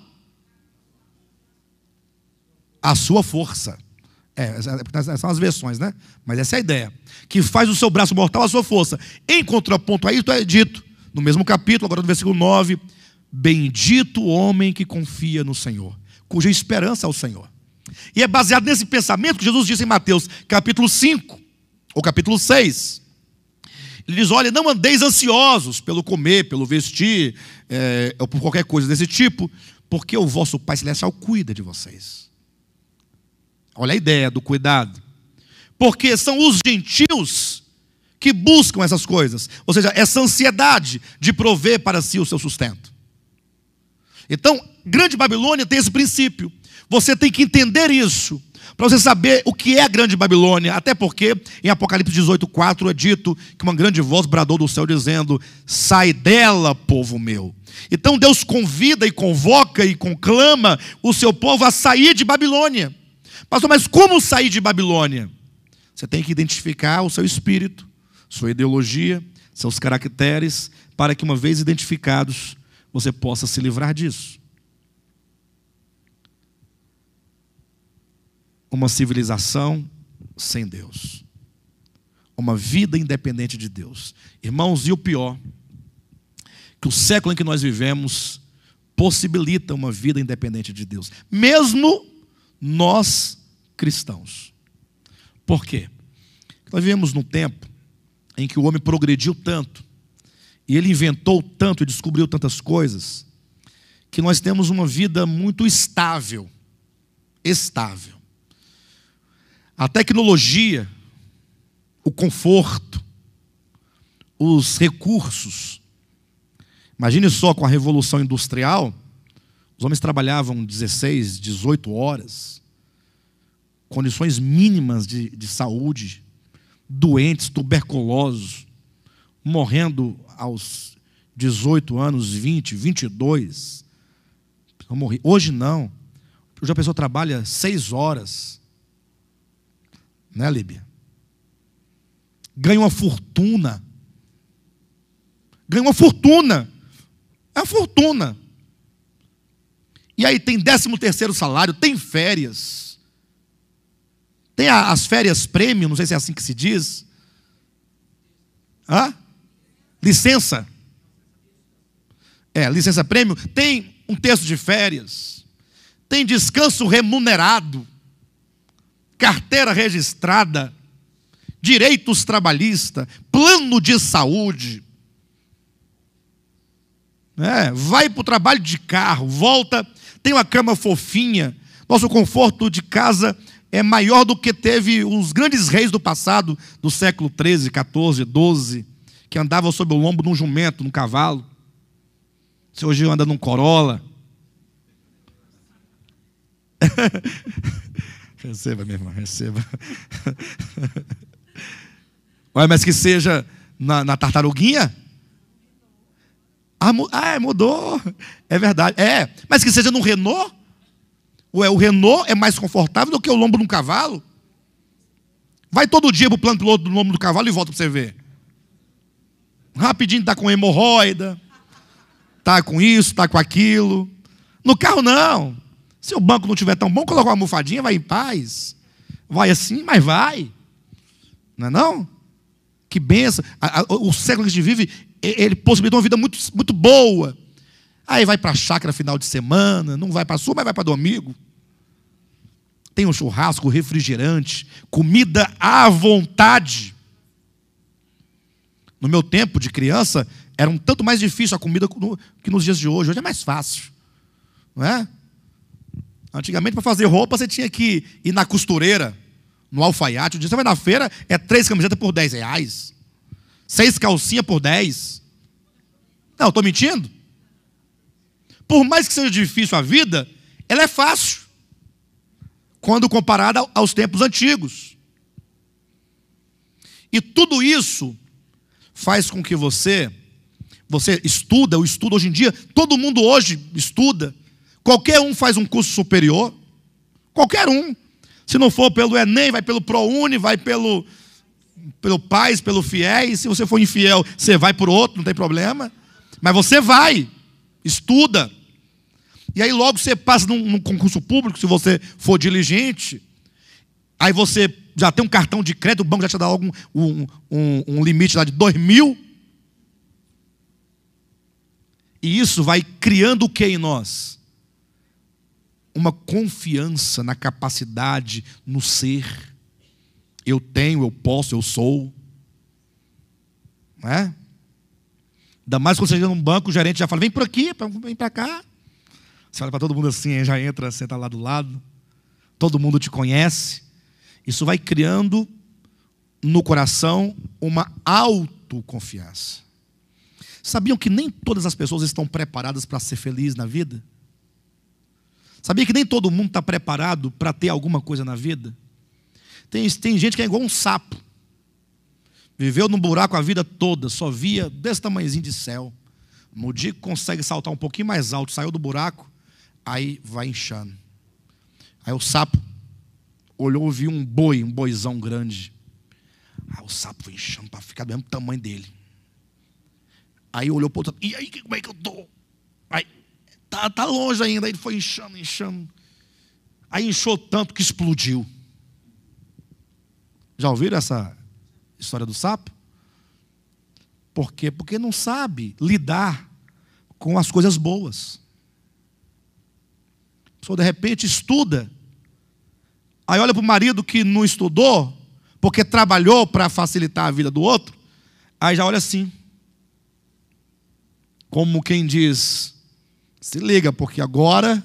a sua força. São as versões, né? Mas essa é a ideia. Que faz do seu braço mortal a sua força. Em contraponto a isso é dito, no mesmo capítulo, agora no versículo 9, bendito o homem que confia no Senhor, cuja esperança é o Senhor. E é baseado nesse pensamento que Jesus disse em Mateus capítulo 5, ou capítulo 6. Ele diz, olha, não andeis ansiosos pelo comer, pelo vestir, ou por qualquer coisa desse tipo, porque o vosso Pai Celestial cuida de vocês. Olha a ideia do cuidado. Porque são os gentios que buscam essas coisas. Ou seja, essa ansiedade de prover para si o seu sustento. Então, Grande Babilônia tem esse princípio. Você tem que entender isso. Para você saber o que é a grande Babilônia. Até porque em Apocalipse 18:4 é dito que uma grande voz bradou do céu dizendo: sai dela, povo meu. Então Deus convida e convoca e conclama o seu povo a sair de Babilônia. Pastor, mas como sair de Babilônia? Você tem que identificar o seu espírito, sua ideologia, seus caracteres, para que uma vez identificados, você possa se livrar disso. Uma civilização sem Deus. Uma vida independente de Deus. Irmãos, e o pior, que o século em que nós vivemos possibilita uma vida independente de Deus. Mesmo nós cristãos. Por quê? Nós vivemos num tempo em que o homem progrediu tanto, e ele inventou tanto e descobriu tantas coisas, que nós temos uma vida muito estável. Estável. A tecnologia, o conforto, os recursos. Imagine só, com a Revolução Industrial, os homens trabalhavam 16, 18 horas, condições mínimas de saúde, doentes, tuberculosos, morrendo aos 18 anos, 20, 22. Hoje não. Hoje a pessoa trabalha 6 horas. Né, Líbia? Ganha uma fortuna. Ganha uma fortuna. É uma fortuna. E aí tem 13º salário, tem férias. Tem as férias prêmio, não sei se é assim que se diz. Licença. Licença prêmio. Tem um terço de férias. Tem descanso remunerado. Carteira registrada. Direitos trabalhistas. Plano de saúde. Vai para o trabalho de carro, volta, tem uma cama fofinha. Nosso conforto de casa é maior do que teve os grandes reis do passado, do século 13, 14, 12, que andavam sob o lombo de um jumento, num cavalo. Você hoje anda num Corolla. Receba, minha irmã, receba. Olha, mas que seja na tartaruguinha. Mudou. É verdade. Mas que seja no Renault. O Renault é mais confortável do que o lombo de um cavalo. Vai todo dia para o plano piloto do lombo do cavalo e volta para você ver. Rapidinho está com hemorroida. Está com isso, está com aquilo. No carro não. Se o banco não estiver tão bom, coloca uma almofadinha, vai em paz. Vai assim, mas vai. Não é não? Que benção. O século que a gente vive, ele possibilita uma vida muito, muito boa. Aí vai para a chácara final de semana, não vai para a sua, mas vai para domingo. Tem um churrasco, refrigerante, comida à vontade. No meu tempo de criança, era um tanto mais difícil a comida que nos dias de hoje. Hoje é mais fácil. Não é? Antigamente, para fazer roupa, você tinha que ir na costureira, no alfaiate. Um dia você vai na feira, é 3 camisetas por R$10. 6 calcinhas por 10. Não, estou mentindo? Por mais que seja difícil a vida, ela é fácil, quando comparada aos tempos antigos. E tudo isso faz com que você estuda, eu estudo hoje em dia, todo mundo hoje estuda. Qualquer um faz um curso superior. Qualquer um. Se não for pelo Enem, vai pelo ProUni, vai pelo PAS, pelo FIES. Se você for infiel, você vai por outro, não tem problema. Mas você vai, estuda. E aí logo você passa num concurso público, se você for diligente. Aí você já tem um cartão de crédito, o banco já te dá algum um limite lá de 2.000. E isso vai criando o que em nós? Uma confiança na capacidade, no ser. Eu tenho, eu posso, eu sou. Não é? Ainda mais quando você chega num banco, o gerente já fala, vem por aqui, vem para cá. Você olha para todo mundo assim, já entra, senta lá do lado. Todo mundo te conhece. Isso vai criando no coração uma autoconfiança. Sabiam que nem todas as pessoas estão preparadas para ser felizes na vida? Sabia que nem todo mundo está preparado para ter alguma coisa na vida? Tem gente que é igual um sapo. Viveu num buraco a vida toda, só via desse tamanhozinho de céu. No dia que consegue saltar um pouquinho mais alto, saiu do buraco, aí vai inchando. Aí o sapo olhou e viu um boizão grande. Aí o sapo foi inchando para ficar do mesmo tamanho dele. Aí olhou para o outro, e aí como é que eu estou? Aí, tá longe ainda, aí ele foi inchando. Aí inchou tanto que explodiu. Já ouviram essa história do sapo? Por quê? Porque não sabe lidar com as coisas boas. A pessoa de repente estuda, aí olha para o marido que não estudou, porque trabalhou para facilitar a vida do outro, aí já olha assim, como quem diz, se liga, porque agora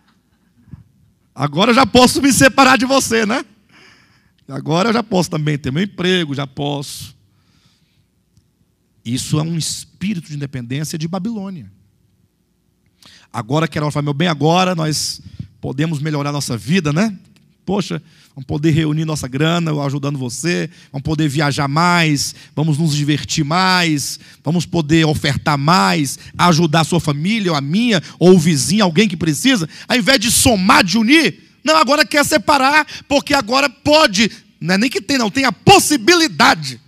eu já posso me separar de você, né? Agora eu já posso também ter meu emprego, já posso. Isso é um espírito de independência de Babilônia. Agora quero falar meu bem, agora nós podemos melhorar nossa vida, né? Poxa, vamos poder reunir nossa grana, eu ajudando você, vamos poder viajar mais, vamos nos divertir mais, vamos poder ofertar mais, ajudar a sua família, ou a minha, ou o vizinho, alguém que precisa, ao invés de somar, de unir, não, agora quer separar, porque agora pode, não é nem que tem, não, tem a possibilidade.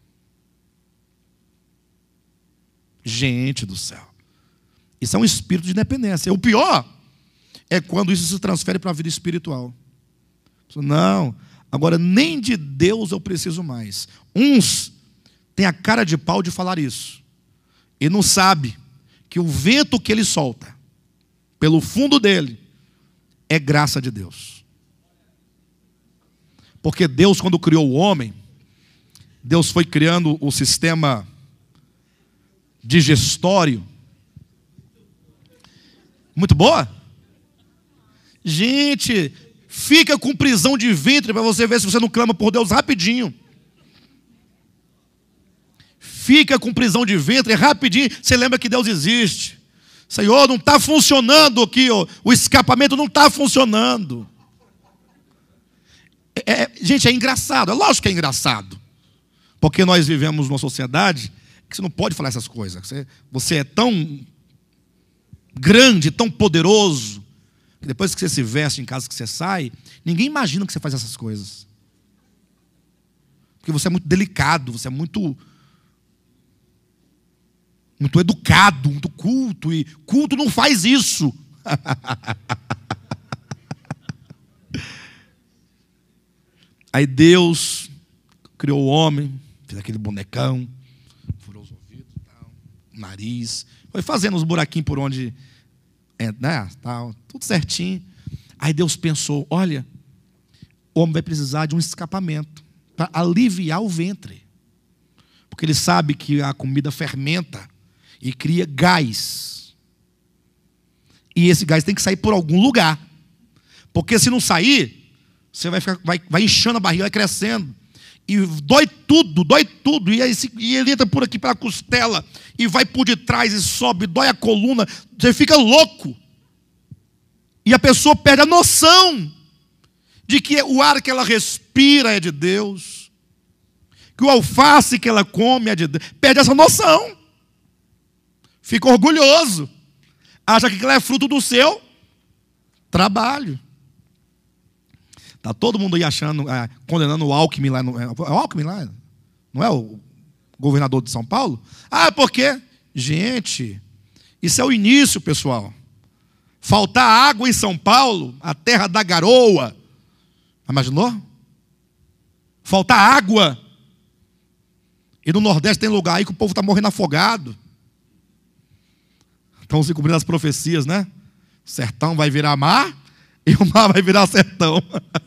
Gente do céu, isso é um espírito de independência. O pior é quando isso se transfere para a vida espiritual. Não, agora nem de Deus eu preciso mais. Uns têm a cara de pau de falar isso e não sabe que o vento que ele solta pelo fundo dele é graça de Deus. Porque Deus, quando criou o homem, Deus foi criando o sistema digestório. Muito boa? Gente, fica com prisão de ventre para você ver se você não clama por Deus rapidinho. Fica com prisão de ventre rapidinho. Você lembra que Deus existe. Senhor, não está funcionando aqui, o escapamento não está funcionando. Gente, é engraçado. É lógico que é engraçado. Porque nós vivemos numa sociedade que você não pode falar essas coisas. Você é tão grande, tão poderoso, que depois que você se veste em casa, que você sai, ninguém imagina que você faz essas coisas. Porque você é muito delicado, você é muito educado, muito culto, e culto não faz isso. Aí Deus criou o homem, fez aquele bonecão, furou os ouvidos, o nariz, foi fazendo os buraquinhos por onde, né, tal, tudo certinho. Aí Deus pensou, olha, o homem vai precisar de um escapamento para aliviar o ventre. Porque ele sabe que a comida fermenta e cria gás. E esse gás tem que sair por algum lugar. Porque se não sair, você vai inchando a barriga, vai crescendo. E dói tudo. E ele entra por aqui pela costela, e vai por detrás e sobe, dói a coluna. Você fica louco. E a pessoa perde a noção de que o ar que ela respira é de Deus, que o alface que ela come é de Deus. Perde essa noção. Fica orgulhoso. Acha que aquilo é fruto do seu trabalho. Está todo mundo aí achando, condenando o Alckmin lá. É o Alckmin lá? Não é o governador de São Paulo? Ah, por quê? Gente, isso é o início, pessoal. Faltar água em São Paulo, a terra da garoa. Imaginou? Faltar água. E no Nordeste tem lugar aí que o povo está morrendo afogado. Estão se cumprindo as profecias, né? O sertão vai virar mar e o mar vai virar sertão.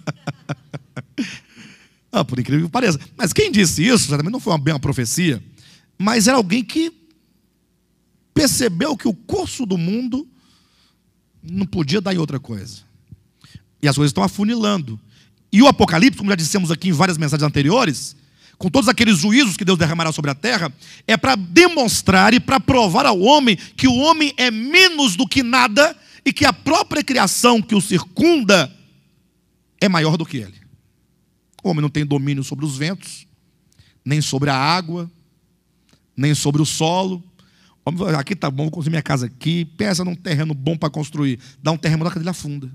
Por incrível que pareça. Mas quem disse isso, também não foi bem uma profecia, mas era alguém que percebeu que o curso do mundo não podia dar em outra coisa. E as coisas estão afunilando. E o Apocalipse, como já dissemos aqui em várias mensagens anteriores, com todos aqueles juízos que Deus derramará sobre a terra, é para demonstrar e para provar ao homem que o homem é menos do que nada e que a própria criação que o circunda é maior do que ele. O homem não tem domínio sobre os ventos, nem sobre a água, nem sobre o solo. Aqui está bom, vou construir minha casa aqui. Pensa num terreno bom para construir. Dá um terremoto, ele afunda.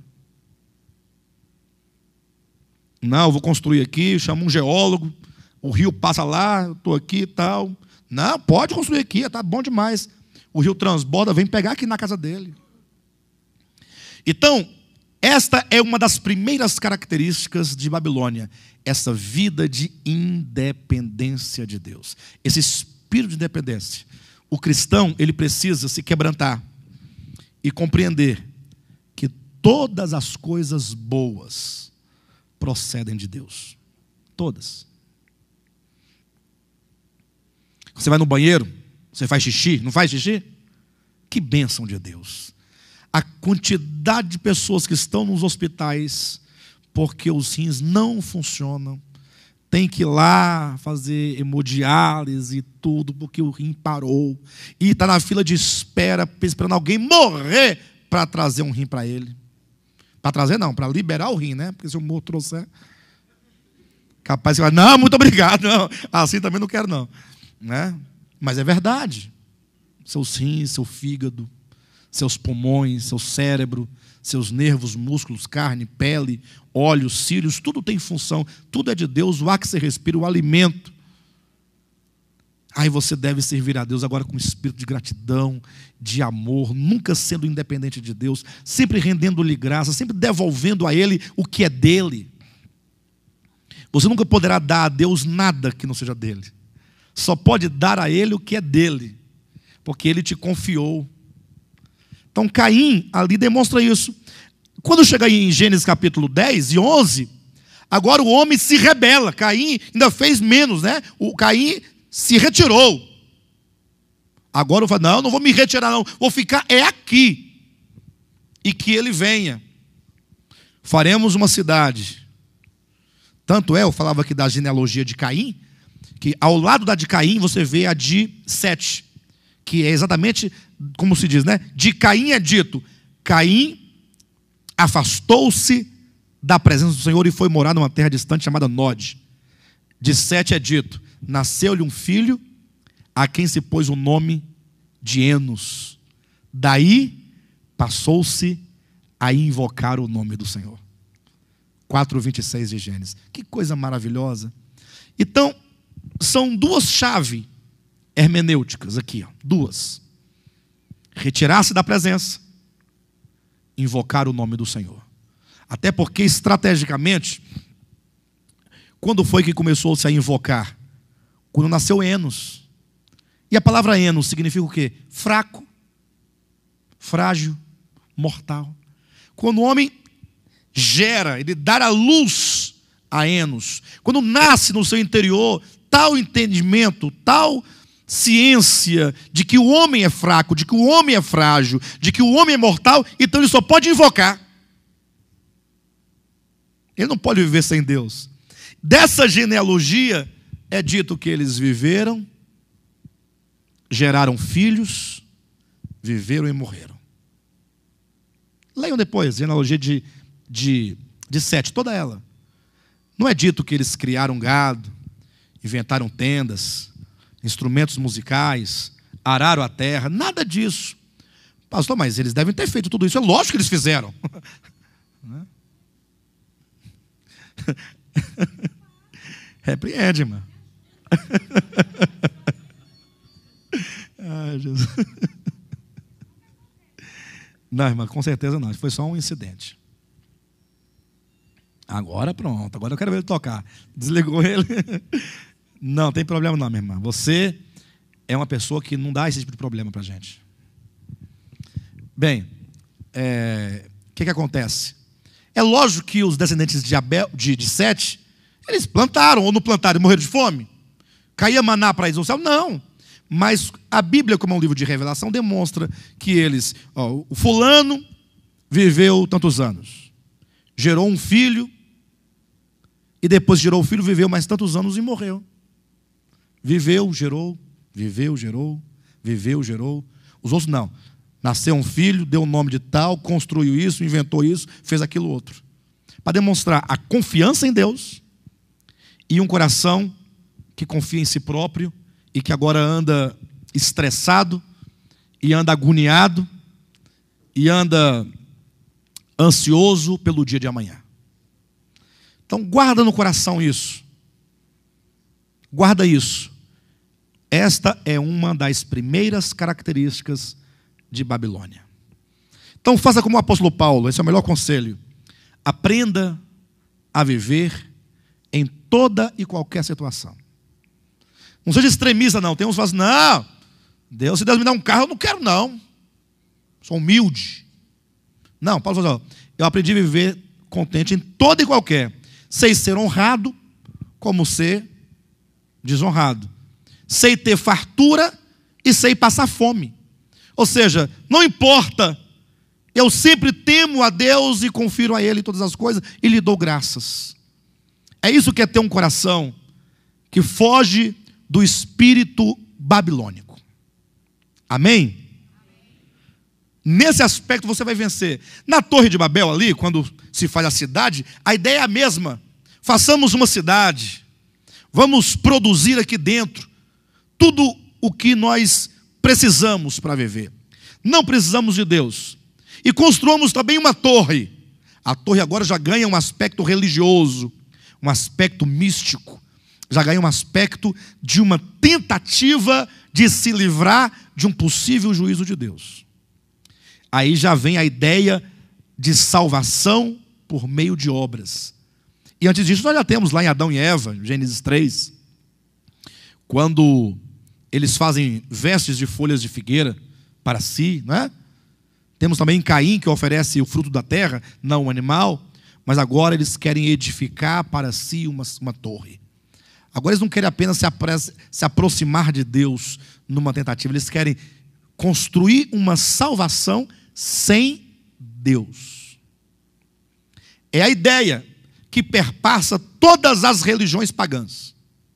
Não, eu vou construir aqui, chama um geólogo, o rio passa lá, eu estou aqui e tal. Não, pode construir aqui, está bom demais. O rio transborda, vem pegar aqui na casa dele. Então, esta é uma das primeiras características de Babilônia, essa vida de independência de Deus, esse espírito de independência. O cristão, ele precisa se quebrantar e compreender que todas as coisas boas procedem de Deus, todas. Você vai no banheiro, você faz xixi, não faz xixi? Que bênção de Deus. A quantidade de pessoas que estão nos hospitais porque os rins não funcionam, tem que ir lá fazer hemodiálise e tudo, porque o rim parou, e está na fila de espera, esperando alguém morrer para trazer um rim para ele. Para trazer não, para liberar o rim, né? Porque se o morro trouxer, capaz de falar, não, muito obrigado, não. Assim também não quero não, né? Mas é verdade. Seus rins, seu fígado, seus pulmões, seu cérebro, seus nervos, músculos, carne, pele, olhos, cílios, tudo tem função, tudo é de Deus, o ar que você respira, o alimento. Aí você deve servir a Deus agora com espírito de gratidão, de amor, nunca sendo independente de Deus, sempre rendendo-lhe graça, sempre devolvendo a Ele o que é dele. Você nunca poderá dar a Deus nada que não seja dele. Só pode dar a Ele o que é dele, porque Ele te confiou. Então Caim ali demonstra isso. Quando chega aí em Gênesis capítulo 10 e 11, agora o homem se rebela. Caim ainda fez menos, né? O Caim se retirou. Agora eu falo, não vou me retirar não, vou ficar aqui. E que ele venha. Faremos uma cidade. Tanto eu falava aqui da genealogia de Caim, que ao lado da de Caim você vê a de Sete, que é exatamente como se diz, né? De Caim é dito, Caim afastou-se da presença do Senhor e foi morar numa terra distante chamada Nod. De Sete é dito, nasceu-lhe um filho, a quem se pôs o nome de Enos. Daí passou-se a invocar o nome do Senhor. 4:26 de Gênesis. Que coisa maravilhosa. Então, são duas chaves hermenêuticas aqui, ó, duas. Retirar-se da presença, invocar o nome do Senhor. Até porque, estrategicamente, quando foi que começou-se a invocar? Quando nasceu Enos. E a palavra Enos significa o quê? Fraco, frágil, mortal. Quando o homem gera, ele dá a luz a Enos, quando nasce no seu interior tal entendimento, tal ciência de que o homem é fraco, de que o homem é frágil, de que o homem é mortal, então ele só pode invocar. Ele não pode viver sem Deus. Dessa genealogia é dito que eles viveram, geraram filhos, viveram e morreram. Leiam depois, genealogia de Sete, toda ela. Não é dito que eles criaram gado, inventaram tendas, instrumentos musicais, araram a terra, nada disso. Pastor, mas eles devem ter feito tudo isso. É lógico que eles fizeram. Repreende, irmão. Ai, Jesus. Não, irmã, com certeza não. Foi só um incidente. Agora pronto, agora eu quero ver ele tocar. Desligou ele. Não tem problema não, minha irmã. Você é uma pessoa que não dá esse tipo de problema para a gente. Bem, o que acontece? É lógico que os descendentes de Sete, eles plantaram ou não plantaram e morreram de fome? Caía maná para eles no céu? Não. Mas a Bíblia, como é um livro de revelação, demonstra que eles, o fulano viveu tantos anos, gerou um filho, e depois gerou o filho, viveu mais tantos anos e morreu. Viveu, gerou, viveu, gerou, viveu, gerou. Os outros não. Nasceu um filho, deu o nome de tal, construiu isso, inventou isso, fez aquilo outro. Para demonstrar a confiança em Deus e um coração que confia em si próprio e que agora anda estressado e anda agoniado e anda ansioso pelo dia de amanhã. Então guarda no coração isso. Guarda isso. Esta é uma das primeiras características de Babilônia. Então faça como o apóstolo Paulo, esse é o melhor conselho. Aprenda a viver em toda e qualquer situação. Não seja extremista não. Tem uns que falam assim, não, se Deus me dá um carro, eu não quero não. Sou humilde. Não, Paulo fala assim, eu aprendi a viver contente em toda e qualquer. Sei ser honrado como ser desonrado. Sei ter fartura e sei passar fome. Ou seja, não importa, eu sempre temo a Deus e confiro a Ele todas as coisas e lhe dou graças. É isso que é ter um coração que foge do espírito babilônico. Amém? Nesse aspecto você vai vencer. Na Torre de Babel ali, quando se faz a cidade, a ideia é a mesma. Façamos uma cidade. Vamos produzir aqui dentro tudo o que nós precisamos para viver. Não precisamos de Deus. E construamos também uma torre. A torre agora já ganha um aspecto religioso, um aspecto místico. Já ganha um aspecto de uma tentativa de se livrar de um possível juízo de Deus. Aí já vem a ideia de salvação por meio de obras. E antes disso nós já temos lá em Adão e Eva, Gênesis 3, quando eles fazem vestes de folhas de figueira para si, não é? Temos também Caim, que oferece o fruto da terra, não o animal, mas agora eles querem edificar para si uma torre. Agora eles não querem apenas se aproximar de Deus numa tentativa, eles querem construir uma salvação sem Deus. É a ideia que perpassa todas as religiões pagãs.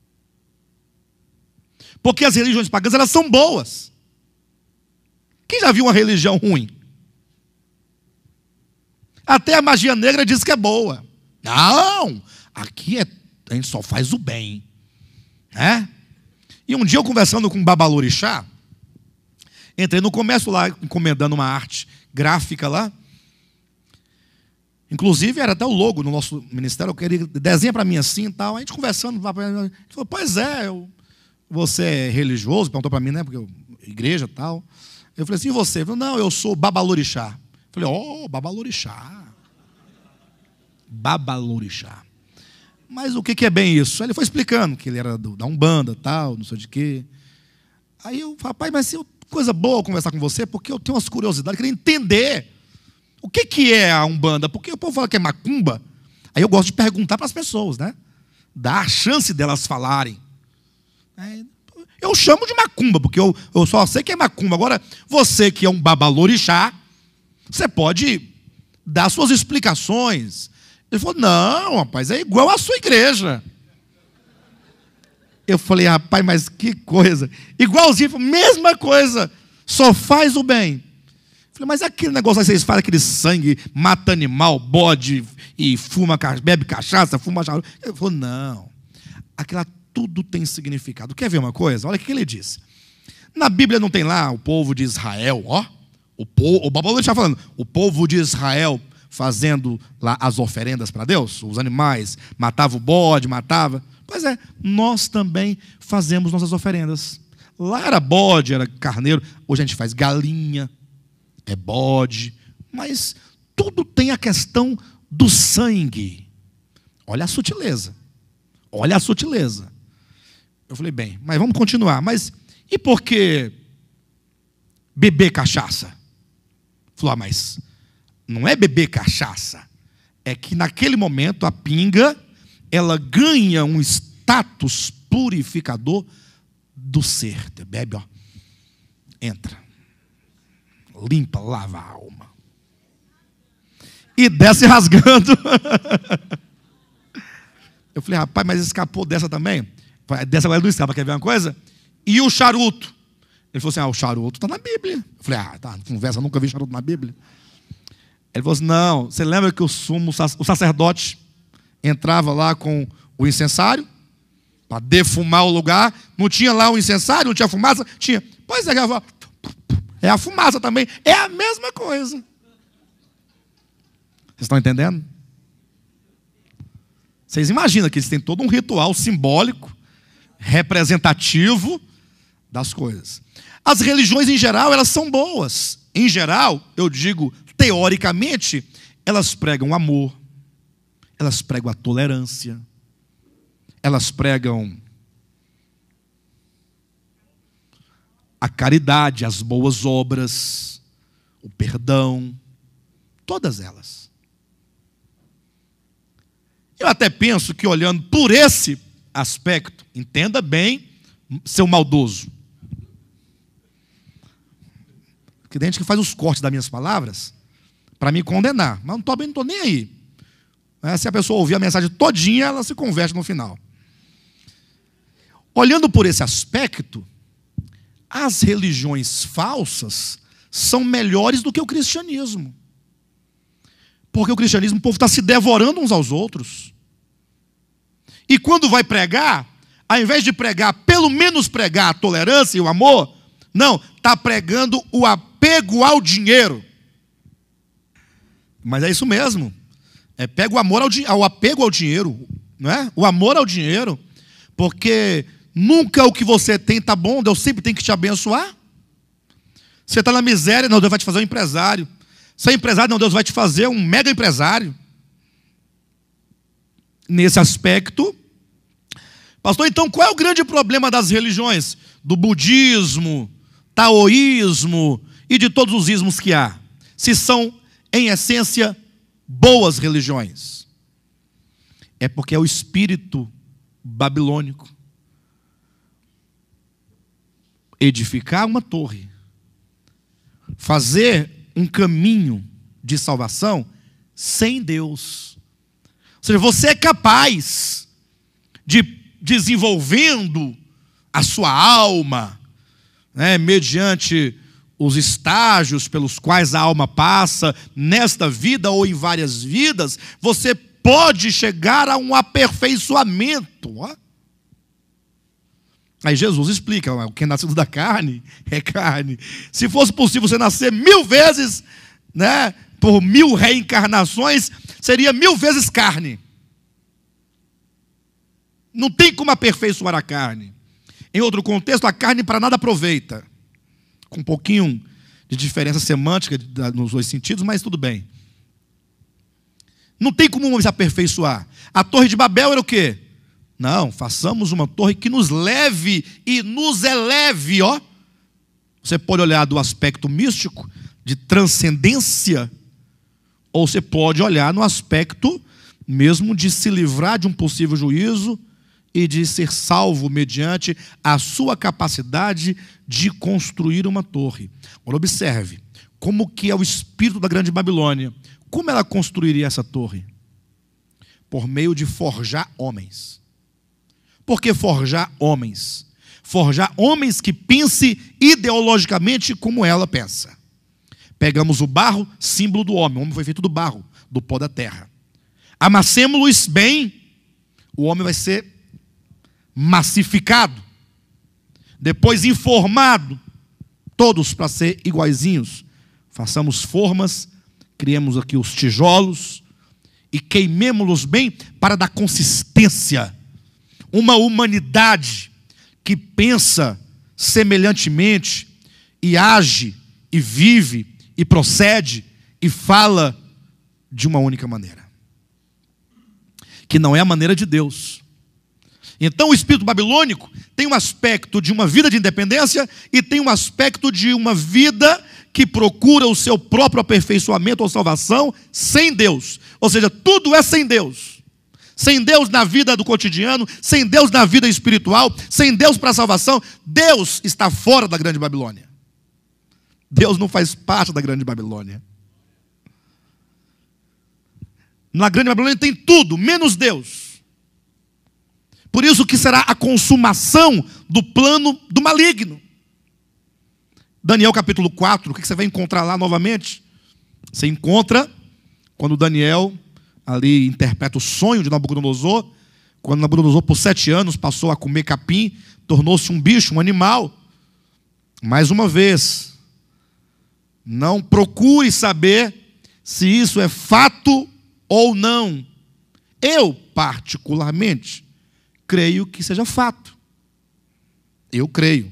Porque as religiões pagãs, elas são boas. Quem já viu uma religião ruim? Até a magia negra diz que é boa. Não, aqui a gente só faz o bem. Né? E um dia eu conversando com um babalorixá, entrei no comércio lá, encomendando uma arte gráfica lá. Inclusive, era até o logo no nosso ministério. Eu queria, desenha para mim assim e tal. A gente conversando, ele falou, pois é, você é religioso? Perguntou para mim, né? Porque igreja e tal. Eu falei assim, e você? Ele falou, não, eu sou babalorixá. Eu falei, babalorixá. Babalorixá. Mas o que é bem isso? Aí ele foi explicando que ele era da Umbanda, tal, não sei de quê. Aí eu falei, rapaz, mas coisa boa conversar com você, porque eu tenho umas curiosidades, queria entender o que é a Umbanda. Porque o povo fala que é macumba. Aí eu gosto de perguntar para as pessoas, né? Dar a chance delas falarem. Eu chamo de macumba, porque eu só sei que é macumba. Agora, você que é um babalorixá, você pode dar suas explicações. Ele falou, não, rapaz, é igual à sua igreja. Eu falei, rapaz, mas que coisa. Igualzinho, mesma coisa, só faz o bem. Eu falei, mas aquele negócio aí, vocês fazem aquele sangue, mata animal, bode, e bebe cachaça, fuma charuto. Ele falou, não, aquela tudo tem significado. Quer ver uma coisa? Olha o que ele disse. Na Bíblia não tem lá o povo de Israel, o Babilônio está falando, o povo de Israel fazendo lá as oferendas para Deus, os animais, matava o bode, matava. Pois é, nós também fazemos nossas oferendas. Lá era bode, era carneiro, hoje a gente faz galinha, é bode, mas tudo tem a questão do sangue. Olha a sutileza. Olha a sutileza. Eu falei, bem, mas vamos continuar. Mas e por que beber cachaça? Falou, mas não é beber cachaça. É que naquele momento a pinga, ela ganha um status purificador do ser. Você bebe, entra. Limpa, lava a alma. E desce rasgando. Eu falei, rapaz, mas escapou dessa também? Dessa agora não escapa, quer ver uma coisa? E o charuto? Ele falou assim, o charuto está na Bíblia. Eu falei, tá, conversa, nunca vi charuto na Bíblia. Ele falou assim, não, você lembra que o sacerdote entrava lá com o incensário, para defumar o lugar, não tinha lá o incensário, não tinha fumaça? Tinha. Pois é a fumaça também, é a mesma coisa. Vocês estão entendendo? Vocês imaginam que eles têm todo um ritual simbólico, representativo das coisas. As religiões em geral, elas são boas. Em geral, eu digo, teoricamente, elas pregam o amor, elas pregam a tolerância, elas pregam a caridade, as boas obras, o perdão, todas elas. Eu até penso que olhando por esse aspecto, entenda bem, seu maldoso. Porque tem gente que faz os cortes das minhas palavras para me condenar, mas não estou nem aí. Se a pessoa ouvir a mensagem todinha, ela se converte no final. Olhando por esse aspecto, as religiões falsas são melhores do que o cristianismo. Porque o cristianismo, o povo está se devorando uns aos outros. E quando vai pregar, ao invés de pregar, pelo menos pregar a tolerância e o amor, não, está pregando o apego ao dinheiro. Mas é isso mesmo. Pega o amor ao apego ao dinheiro, não é? O amor ao dinheiro, porque nunca o que você tem está bom, Deus sempre tem que te abençoar. Você está na miséria, não, Deus vai te fazer um empresário. Você é empresário, não, Deus vai te fazer um mega empresário. Nesse aspecto, pastor, então qual é o grande problema das religiões? Do budismo, taoísmo e de todos os ismos que há? Se são, em essência, boas religiões. É porque é o espírito babilônico. Edificar uma torre, fazer um caminho de salvação sem Deus. Ou seja, você é capaz de, desenvolvendo a sua alma, mediante os estágios pelos quais a alma passa, nesta vida ou em várias vidas, você pode chegar a um aperfeiçoamento. Aí Jesus explica, o que é nascido da carne é carne. Se fosse possível você nascer 1000 vezes, por 1000 reencarnações, seria 1000 vezes carne. Não tem como aperfeiçoar a carne. Em outro contexto, a carne para nada aproveita. Com um pouquinho de diferença semântica nos dois sentidos, mas tudo bem. Não tem como se aperfeiçoar. A Torre de Babel era o quê? Não, façamos uma torre que nos leve e nos eleve, Você pode olhar do aspecto místico, de transcendência, ou você pode olhar no aspecto mesmo de se livrar de um possível juízo e de ser salvo mediante a sua capacidade de construir uma torre. Agora observe, como que é o espírito da grande Babilônia. Como ela construiria essa torre? Por meio de forjar homens. Por que forjar homens? Forjar homens que pensem ideologicamente como ela pensa. Pegamos o barro, símbolo do homem. O homem foi feito do barro, do pó da terra. Amassemos-los bem, o homem vai ser massificado. Depois informado, todos para ser iguaizinhos. Façamos formas, criemos aqui os tijolos e queimemos-los bem para dar consistência. Uma humanidade que pensa semelhantemente e age e vive e procede e fala de uma única maneira, que não é a maneira de Deus. Então o espírito babilônico tem um aspecto de uma vida de independência e tem um aspecto de uma vida que procura o seu próprio aperfeiçoamento ou salvação sem Deus. Ou seja, tudo é sem Deus. Sem Deus na vida do cotidiano, sem Deus na vida espiritual, sem Deus para a salvação. Deus está fora da grande Babilônia. Deus não faz parte da grande Babilônia. Na grande Babilônia tem tudo, menos Deus. Por isso que será a consumação do plano do maligno. Daniel capítulo 4, o que você vai encontrar lá novamente? Você encontra quando Daniel ali interpreta o sonho de Nabucodonosor, quando Nabucodonosor por 7 anos passou a comer capim, tornou-se um bicho, um animal. Mais uma vez, não procure saber se isso é fato ou não. Eu, particularmente, creio que seja fato. Eu creio.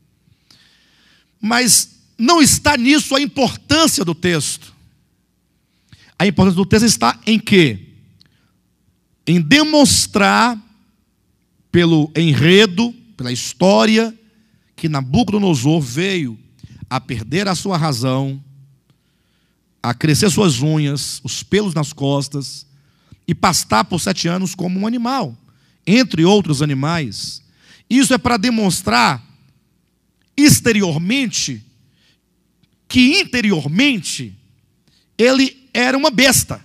Mas não está nisso a importância do texto. A importância do texto está em quê? Em demonstrar pelo enredo, pela história, que Nabucodonosor veio a perder a sua razão, a crescer suas unhas, os pelos nas costas, e pastar por 7 anos como um animal, entre outros animais. Isso é para demonstrar exteriormente que interiormente ele era uma besta.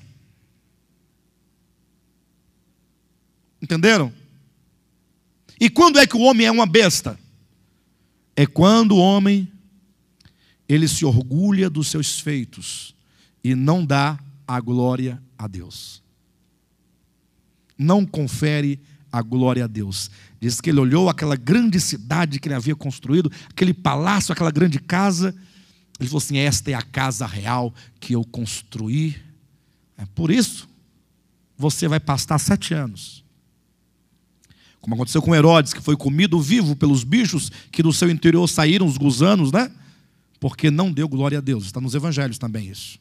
Entenderam? E quando é que o homem é uma besta? É quando o homem ele se orgulha dos seus feitos e não dá a glória a Deus. Não confere a glória a Deus. Diz que ele olhou aquela grande cidade que ele havia construído, aquele palácio, aquela grande casa. Ele falou assim: esta é a casa real que eu construí. Por isso, você vai pastar 7 anos. Como aconteceu com Herodes, que foi comido vivo pelos bichos que do seu interior saíram, os gusanos, né? Porque não deu glória a Deus. Está nos evangelhos também isso.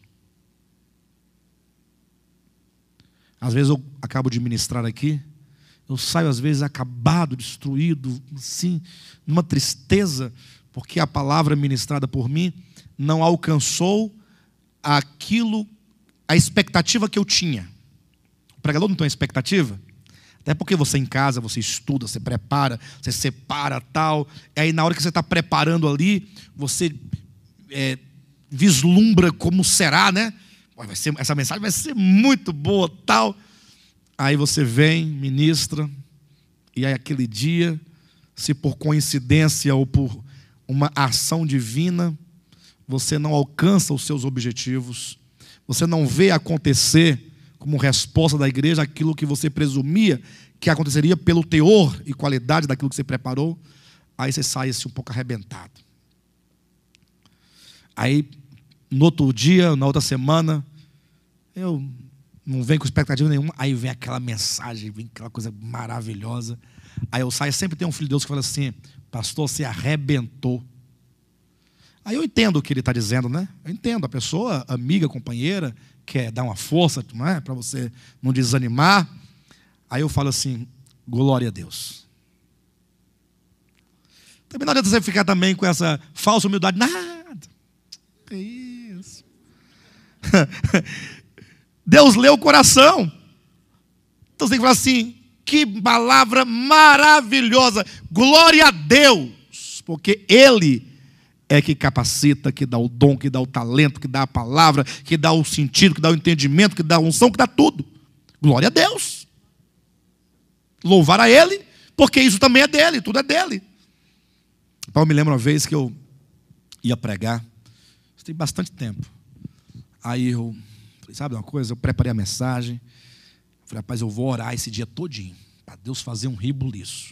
Às vezes eu acabo de ministrar aqui, eu saio às vezes acabado, destruído, assim, numa tristeza, porque a palavra ministrada por mim não alcançou aquilo, a expectativa que eu tinha. O pregador não tem uma expectativa? Até porque você em casa, você estuda, você prepara, você separa tal, e aí na hora que você está preparando ali, você vislumbra como será, né? Essa mensagem vai ser muito boa, tal. Aí você vem, ministra, e aí aquele dia, se por coincidência ou por uma ação divina, você não alcança os seus objetivos, você não vê acontecer como resposta da igreja aquilo que você presumia que aconteceria pelo teor e qualidade daquilo que você preparou, aí você sai assim um pouco arrebentado. Aí, no outro dia, na outra semana, eu não venho com expectativa nenhuma, aí vem aquela mensagem, vem aquela coisa maravilhosa. Aí eu saio, sempre tem um filho de Deus que fala assim: pastor, você arrebentou. Aí eu entendo o que ele está dizendo, né? Eu entendo, a pessoa, amiga, companheira, quer dar uma força, não é? Para você não desanimar. Aí eu falo assim: glória a Deus. Também não adianta você ficar também com essa falsa humildade. Nada. Que isso. Deus leu o coração. Então você tem que falar assim: que palavra maravilhosa. Glória a Deus. Porque Ele é que capacita, que dá o dom, que dá o talento, que dá a palavra, que dá o sentido, que dá o entendimento, que dá a unção, que dá tudo. Glória a Deus. Louvar a Ele, porque isso também é dele, tudo é dele. Eu me lembro uma vez que eu ia pregar, isso tem bastante tempo. Aí eu falei: sabe uma coisa? Eu preparei a mensagem. Falei: rapaz, eu vou orar esse dia todinho, para Deus fazer um ribuliço.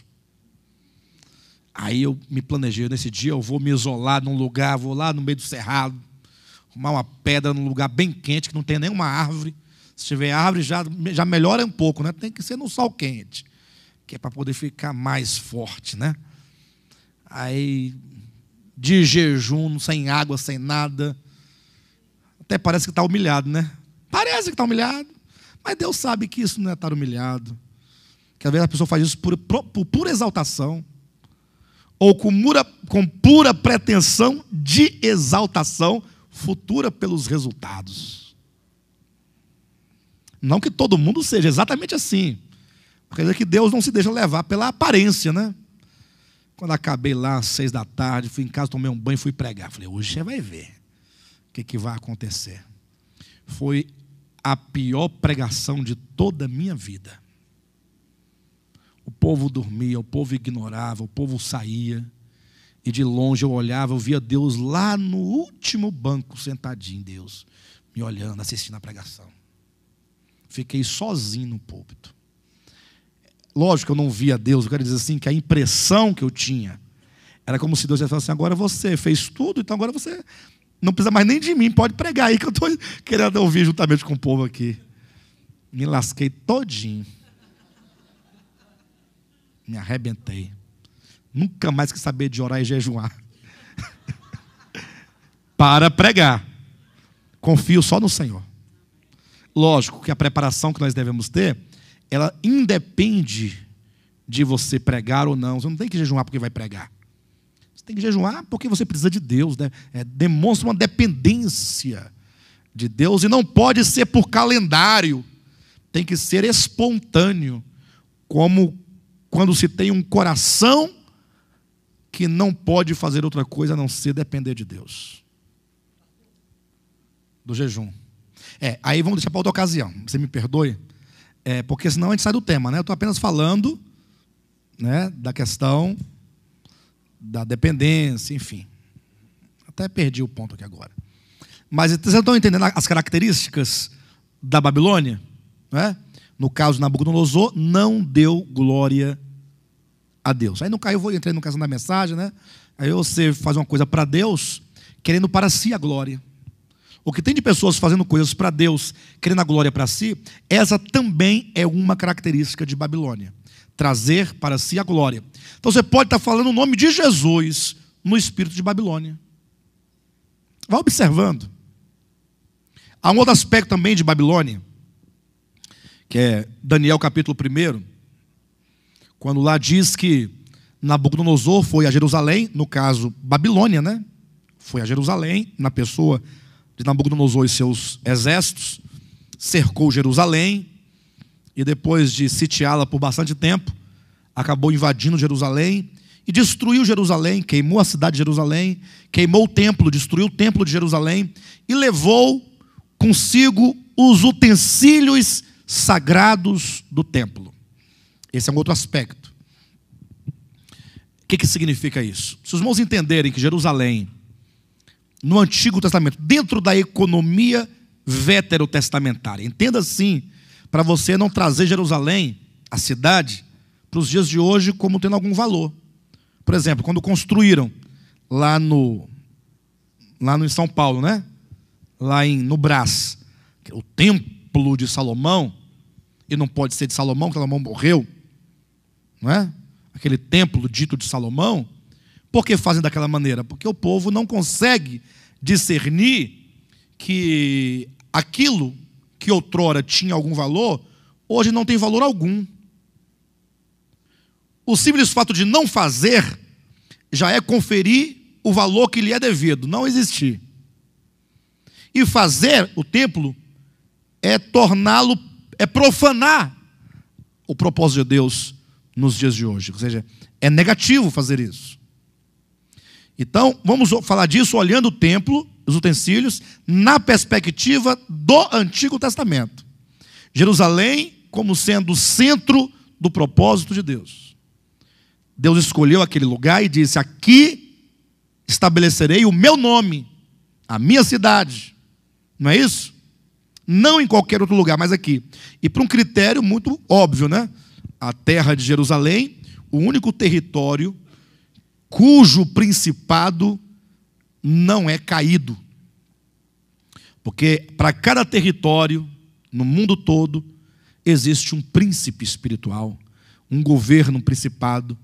Aí eu me planejei: nesse dia eu vou me isolar num lugar, vou lá no meio do cerrado, arrumar uma pedra num lugar bem quente, que não tem nenhuma árvore. Se tiver árvore, já melhora um pouco, né? Tem que ser no sol quente, que é para poder ficar mais forte, né? Aí, de jejum, sem água, sem nada. Até parece que está humilhado, né? Parece que está humilhado, mas Deus sabe que isso não é estar humilhado. Que às vezes a pessoa faz isso por pura exaltação, ou com pura pretensão de exaltação futura pelos resultados. Não que todo mundo seja exatamente assim. Quer dizer que Deus não se deixa levar pela aparência, né? Quando acabei lá às 6 da tarde, fui em casa, tomei um banho e fui pregar. Falei: hoje você vai ver o que vai acontecer. Foi a pior pregação de toda a minha vida. O povo dormia, o povo ignorava, o povo saía. E de longe eu olhava, eu via Deus lá no último banco, sentadinho, Deus, me olhando, assistindo a pregação. Fiquei sozinho no púlpito. Lógico que eu não via Deus, eu quero dizer assim, que a impressão que eu tinha era como se Deus ia falar assim: agora você fez tudo, então agora você não precisa mais nem de mim, pode pregar aí que eu estou querendo ouvir juntamente com o povo aqui. Me lasquei todinho. Me arrebentei. Nunca mais quis saber de orar e jejuar. Para pregar. Confio só no Senhor. Lógico que a preparação que nós devemos ter, ela independe de você pregar ou não. Você não tem que jejuar porque vai pregar. Você tem que jejuar porque você precisa de Deus, né? Demonstra uma dependência de Deus e não pode ser por calendário. Tem que ser espontâneo, como quando se tem um coração que não pode fazer outra coisa a não ser depender de Deus. Do jejum. Aí vamos deixar para outra ocasião. Você me perdoe? Porque senão a gente sai do tema, né? Eu estou apenas falando, né, da questão da dependência, enfim. Até perdi o ponto aqui agora. Mas vocês estão entendendo as características da Babilônia? Né? No caso de Nabucodonosor, não deu glória a Deus. Aí eu entrei no caso da mensagem, né? Aí você faz uma coisa para Deus, querendo para si a glória. O que tem de pessoas fazendo coisas para Deus, querendo a glória para si, essa também é uma característica de Babilônia. Trazer para si a glória. Então você pode estar falando o nome de Jesus no espírito de Babilônia. Vai observando. Há um outro aspecto também de Babilônia, que é Daniel capítulo 1, quando lá diz que Nabucodonosor foi a Jerusalém, no caso Babilônia, né? Foi a Jerusalém, na pessoa de Nabucodonosor e seus exércitos, cercou Jerusalém, e depois de sitiá-la por bastante tempo, acabou invadindo Jerusalém, e destruiu Jerusalém, queimou a cidade de Jerusalém, queimou o templo, destruiu o templo de Jerusalém, e levou consigo os utensílios sagrados do templo. Esse é um outro aspecto. O que significa isso? Se os irmãos entenderem que Jerusalém, no Antigo Testamento, dentro da economia veterotestamentária, entenda assim, para você não trazer Jerusalém, a cidade, para os dias de hoje como tendo algum valor. Por exemplo, quando construíram lá em São Paulo, né? No Brás, o templo de Salomão, e não pode ser de Salomão, porque Salomão morreu, não é? Aquele templo dito de Salomão. Por que fazem daquela maneira? Porque o povo não consegue discernir que aquilo que outrora tinha algum valor, hoje não tem valor algum. O simples fato de não fazer já é conferir o valor que lhe é devido, não existir. E fazer o templo é torná-lo, é profanar o propósito de Deus nos dias de hoje. Ou seja, é negativo fazer isso. Então, vamos falar disso olhando o templo, os utensílios, na perspectiva do Antigo Testamento. Jerusalém como sendo o centro do propósito de Deus. Deus escolheu aquele lugar e disse: aqui estabelecerei o meu nome, a minha cidade. Não é isso? Não em qualquer outro lugar, mas aqui. E por um critério muito óbvio, né? A terra de Jerusalém, o único território cujo principado não é caído. Porque para cada território, no mundo todo, existe um príncipe espiritual, um governo, um principado.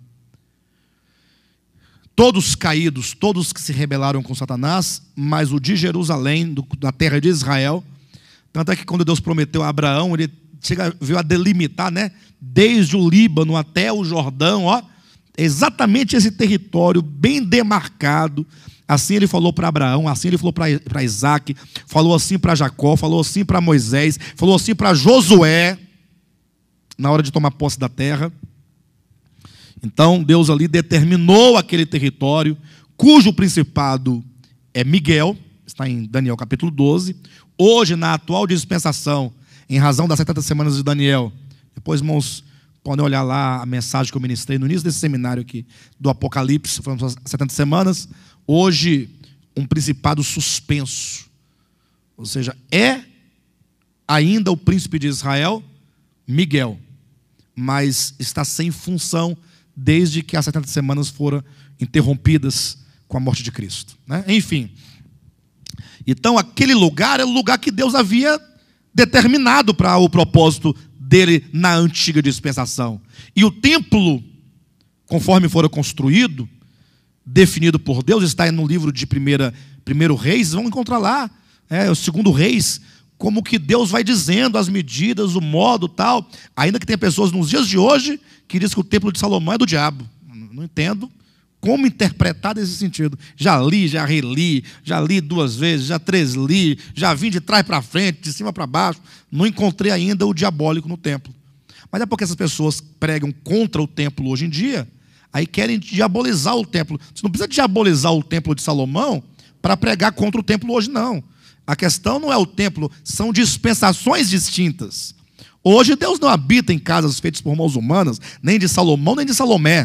Todos caídos, todos que se rebelaram com Satanás, mas o de Jerusalém, da terra de Israel. Tanto é que quando Deus prometeu a Abraão, ele veio a delimitar, né? Desde o Líbano até o Jordão, ó, exatamente esse território bem demarcado. Assim ele falou para Abraão, assim ele falou para Isaac, falou assim para Jacó, falou assim para Moisés, falou assim para Josué, na hora de tomar posse da terra. Então Deus ali determinou aquele território, cujo principado é Miguel, está em Daniel capítulo 12. Hoje, na atual dispensação, em razão das 70 semanas de Daniel, depois, irmãos, Podem olhar lá a mensagem que eu ministrei no início desse seminário aqui, do Apocalipse, foram 70 semanas. Hoje, um principado suspenso. Ou seja, é ainda o príncipe de Israel, Miguel, mas está sem função desde que as 70 semanas foram interrompidas com a morte de Cristo, né? Enfim, então aquele lugar é o lugar que Deus havia determinado para o propósito dele na antiga dispensação. E o templo, conforme fora construído, definido por Deus, está no livro de primeiro Reis, vão encontrar lá, o segundo Reis, como que Deus vai dizendo as medidas, o modo tal, ainda que tenha pessoas nos dias de hoje que dizem que o templo de Salomão é do diabo. Não entendo como interpretar nesse sentido. Já li, já reli, já li 2 vezes, já 3 li, já vim de trás para frente, de cima para baixo, não encontrei ainda o diabólico no templo. Mas é porque essas pessoas pregam contra o templo hoje em dia, aí querem diabolizar o templo. Você não precisa diabolizar o templo de Salomão para pregar contra o templo hoje, não. A questão não é o templo, são dispensações distintas. Hoje Deus não habita em casas feitas por mãos humanas, nem de Salomão, nem de Salomé.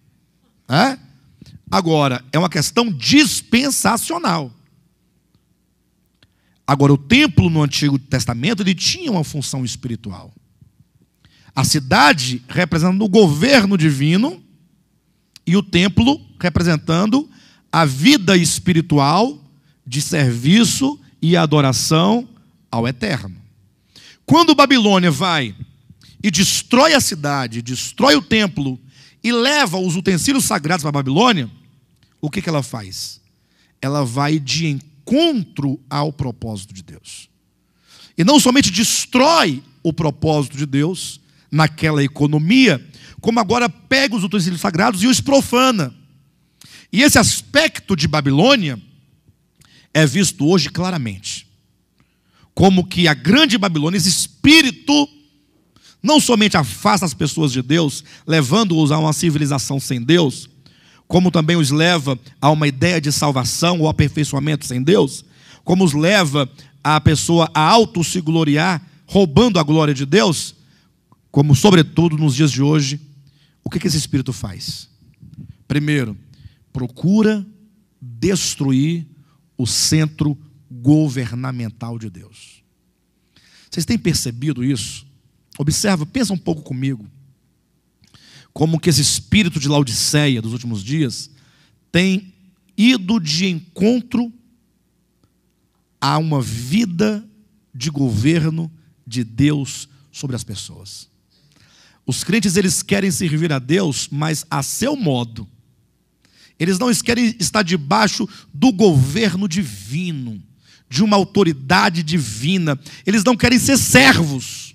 Agora, é uma questão dispensacional. Agora, o templo no Antigo Testamento, ele tinha uma função espiritual. A cidade representando o governo divino e o templo representando a vida espiritual de serviço e adoração ao Eterno. Quando Babilônia vai e destrói a cidade, destrói o templo e leva os utensílios sagrados para a Babilônia, o que ela faz? Ela vai de encontro ao propósito de Deus. E não somente destrói o propósito de Deus naquela economia, como agora pega os utensílios sagrados e os profana. E esse aspecto de Babilônia é visto hoje claramente. Como que a grande Babilônia, esse espírito, não somente afasta as pessoas de Deus, levando-os a uma civilização sem Deus, como também os leva a uma ideia de salvação ou aperfeiçoamento sem Deus, como os leva a pessoa a auto-se gloriar, roubando a glória de Deus, como sobretudo nos dias de hoje, o que esse espírito faz? Primeiro, procura destruir o centro governamental de Deus. Vocês têm percebido isso? Observa, pensa um pouco comigo, como que esse espírito de Laodiceia dos últimos dias tem ido de encontro a uma vida de governo de Deus sobre as pessoas. Os crentes, eles querem servir a Deus, mas a seu modo. Eles não querem estar debaixo do governo divino, de uma autoridade divina. Eles não querem ser servos.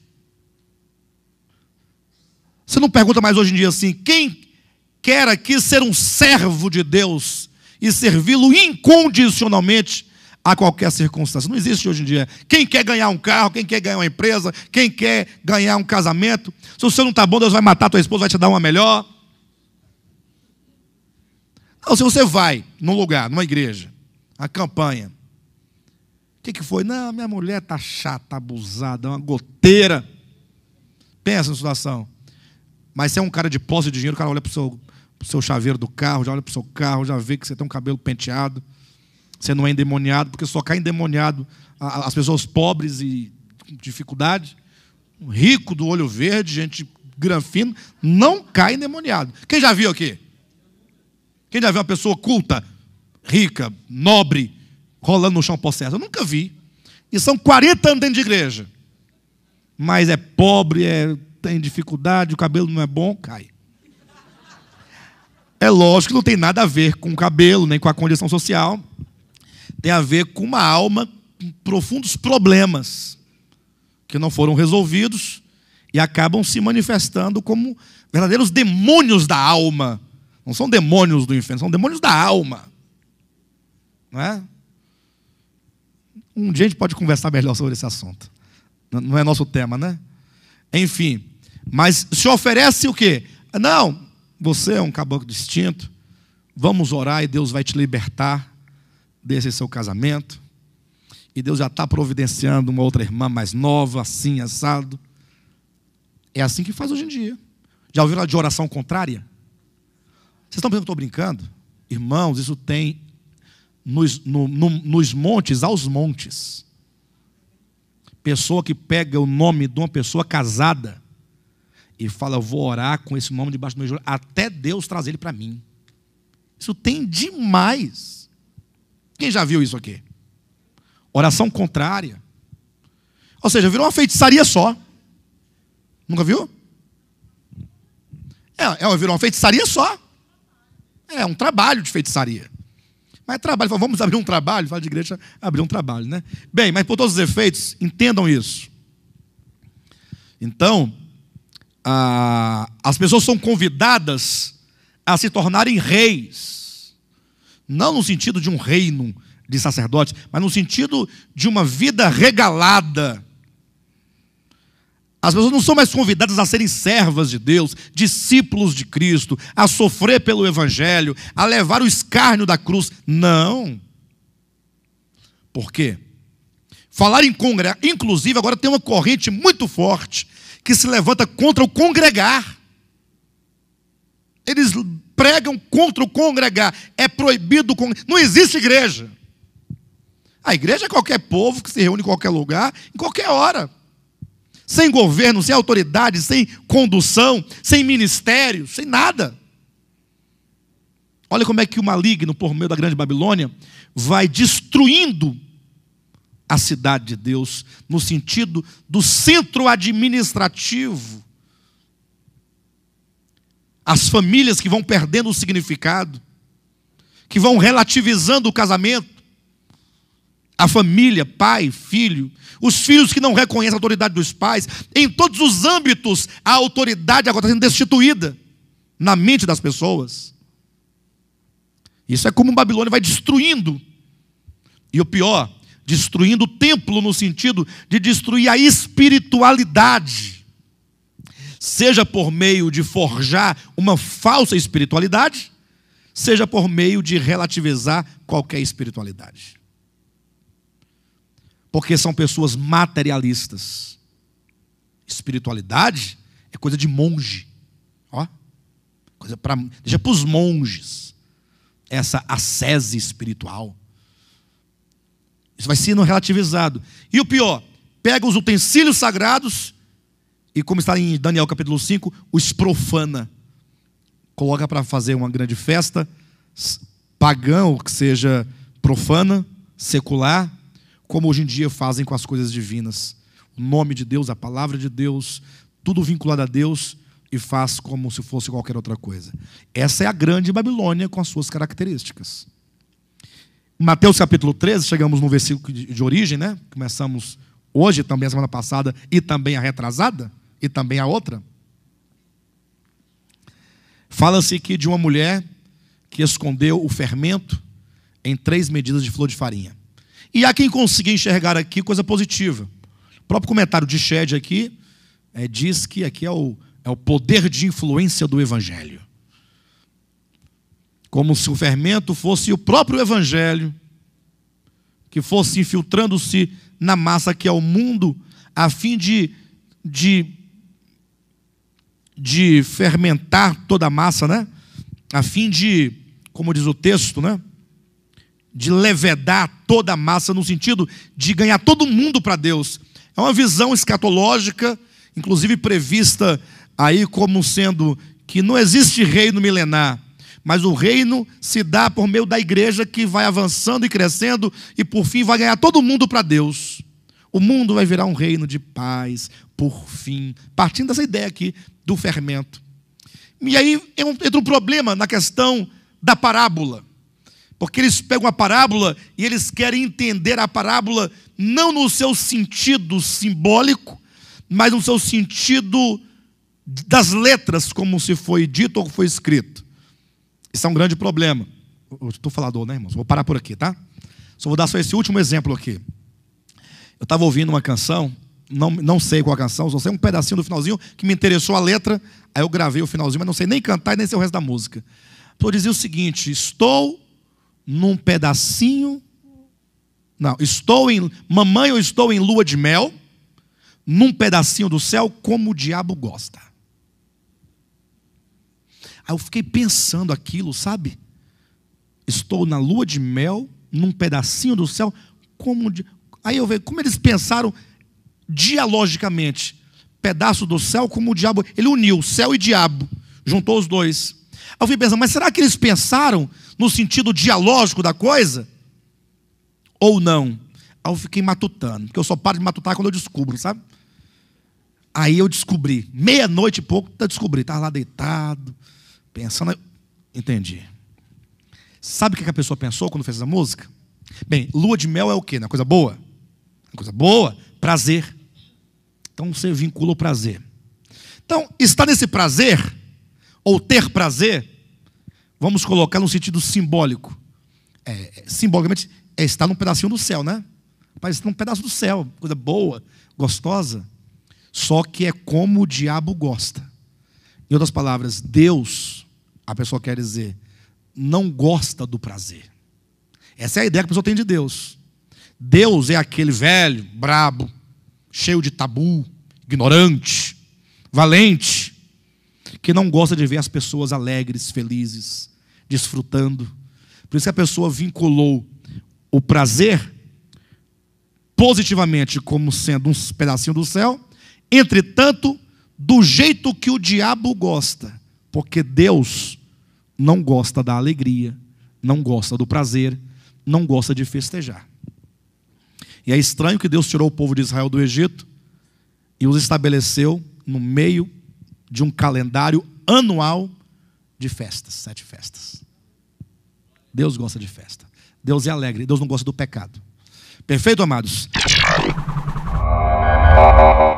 Você não pergunta mais hoje em dia assim, quem quer aqui ser um servo de Deus e servi-lo incondicionalmente a qualquer circunstância? Não existe hoje em dia. Quem quer ganhar um carro, quem quer ganhar uma empresa, quem quer ganhar um casamento, se o seu não está bom, Deus vai matar a tua esposa, vai te dar uma melhor. Não, se você vai num lugar, numa igreja, a campanha, o que foi? Não, minha mulher está chata, abusada, é uma goteira. Pensa na situação. Mas se é um cara de posse de dinheiro, o cara olha para o seu chaveiro do carro, já olha para o seu carro, já vê que você tem um cabelo penteado, você não é endemoniado, porque só cai endemoniado as pessoas pobres e com dificuldade. Um rico do olho verde, gente granfino, não cai endemoniado. Quem já viu aqui? Quem já viu uma pessoa culta, rica, nobre, rolando no chão possesso? Eu nunca vi. E são 40 anos dentro de igreja. Mas é pobre, tem dificuldade, o cabelo não é bom, cai. É lógico que não tem nada a ver com o cabelo, nem com a condição social. Tem a ver com uma alma com profundos problemas que não foram resolvidos e acabam se manifestando como verdadeiros demônios da alma. Não são demônios do inferno, são demônios da alma. Não é? Um dia a gente pode conversar melhor sobre esse assunto. Não é nosso tema, né? Enfim, mas se oferece o quê? Não, você é um caboclo distinto, vamos orar e Deus vai te libertar desse seu casamento. E Deus já está providenciando uma outra irmã mais nova, assim, assado. É assim que faz hoje em dia. Já ouviram falar de oração contrária? Vocês estão pensando que eu estou brincando? Irmãos, isso tem nos montes aos montes. Pessoa que pega o nome de uma pessoa casada e fala, eu vou orar com esse nome debaixo do meu joelho, até Deus trazer ele para mim. Isso tem demais. Quem já viu isso aqui? Oração contrária. Ou seja, virou uma feitiçaria só. Nunca viu? Virou uma feitiçaria só. É um trabalho de feitiçaria. Mas trabalho, vamos abrir um trabalho, fala de igreja, abrir um trabalho, né? Bem, mas por todos os efeitos, entendam isso. Então, as pessoas são convidadas a se tornarem reis. Não no sentido de um reino de sacerdotes, mas no sentido de uma vida regalada. As pessoas não são mais convidadas a serem servas de Deus, discípulos de Cristo, a sofrer pelo Evangelho, a levar o escárnio da cruz. Não. Por quê? Falar em congregar, inclusive agora tem uma corrente muito forte que se levanta contra o congregar. Eles pregam contra o congregar. É proibido congregar. Não existe igreja. A igreja é qualquer povo que se reúne em qualquer lugar, em qualquer hora. Sem governo, sem autoridade, sem condução, sem ministério, sem nada. Olha como é que o maligno, por meio da grande Babilônia, vai destruindo a cidade de Deus, no sentido do centro administrativo. As famílias que vão perdendo o significado, que vão relativizando o casamento. A família, pai, filho, os filhos que não reconhecem a autoridade dos pais, em todos os âmbitos, a autoridade agora está sendo destituída na mente das pessoas. Isso é como Babilônia vai destruindo. E o pior, destruindo o templo no sentido de destruir a espiritualidade. Seja por meio de forjar uma falsa espiritualidade, seja por meio de relativizar qualquer espiritualidade. Porque são pessoas materialistas. Espiritualidade é coisa de monge. Ó, deixa para os monges essa ascese espiritual. Isso vai sendo relativizado. E o pior, pega os utensílios sagrados e, como está em Daniel capítulo 5, os profana. Coloca para fazer uma grande festa pagã, ou que seja profana, secular, como hoje em dia fazem com as coisas divinas. O nome de Deus, a palavra de Deus, tudo vinculado a Deus, e faz como se fosse qualquer outra coisa. Essa é a grande Babilônia com as suas características. Mateus capítulo 13, chegamos no versículo de origem, né? Começamos hoje, também a semana passada, e também a retrasada, e também a outra. Fala-se aqui de uma mulher que escondeu o fermento em 3 medidas de flor de farinha. E há quem consiga enxergar aqui coisa positiva. O próprio comentário de Shed aqui diz que aqui é o poder de influência do Evangelho. Como se o fermento fosse o próprio Evangelho, que fosse infiltrando-se na massa que é o mundo, a fim de fermentar toda a massa, né? A fim de, como diz o texto, né? De levedar toda a massa, no sentido de ganhar todo mundo para Deus. É uma visão escatológica, inclusive prevista aí como sendo que não existe reino milenar, mas o reino se dá por meio da igreja que vai avançando e crescendo e por fim vai ganhar todo mundo para Deus. O mundo vai virar um reino de paz, por fim, partindo dessa ideia aqui do fermento. E aí entra um problema na questão da parábola. Porque eles pegam a parábola e eles querem entender a parábola não no seu sentido simbólico, mas no seu sentido das letras, como se foi dito ou foi escrito. Isso é um grande problema. Eu estou falador, né, irmãos? Vou parar por aqui, tá? Só vou dar só esse último exemplo aqui. Eu estava ouvindo uma canção, não sei qual a canção, só sei um pedacinho do finalzinho que me interessou a letra, aí eu gravei o finalzinho, mas não sei nem cantar e nem sei o resto da música. Eu dizia o seguinte: mamãe, eu estou em lua de mel, num pedacinho do céu, como o diabo gosta. Aí eu fiquei pensando aquilo, sabe? Estou na lua de mel, num pedacinho do céu. Aí eu vejo como eles pensaram dialogicamente. Pedaço do céu, como o diabo. Ele uniu céu e diabo, juntou os dois. Aí eu fui pensando, mas será que eles pensaram no sentido dialógico da coisa? Ou não? Aí eu fiquei matutando, porque eu só paro de matutar quando eu descubro, sabe? Aí eu descobri, meia-noite e pouco, eu descobri, estava lá deitado, pensando, entendi. Sabe o que a pessoa pensou quando fez essa música? Bem, lua de mel é o quê? Uma coisa boa? Uma coisa boa, prazer. Então você vincula o prazer. Então, estar nesse prazer, ou ter prazer, vamos colocar no sentido simbólico. Simbolicamente, é estar num pedacinho do céu, né? Parece num pedaço do céu, coisa boa, gostosa. Só que é como o diabo gosta. Em outras palavras, Deus, a pessoa quer dizer, não gosta do prazer. Essa é a ideia que a pessoa tem de Deus. Deus é aquele velho, brabo, cheio de tabu, ignorante, valente, que não gosta de ver as pessoas alegres, felizes, desfrutando. Por isso que a pessoa vinculou o prazer positivamente como sendo um pedacinho do céu, entretanto, do jeito que o diabo gosta, porque Deus não gosta da alegria, não gosta do prazer, não gosta de festejar. E é estranho que Deus tirou o povo de Israel do Egito e os estabeleceu no meio de um calendário anual de festas, 7 festas. Deus gosta de festa. Deus é alegre, Deus não gosta do pecado. Perfeito, amados?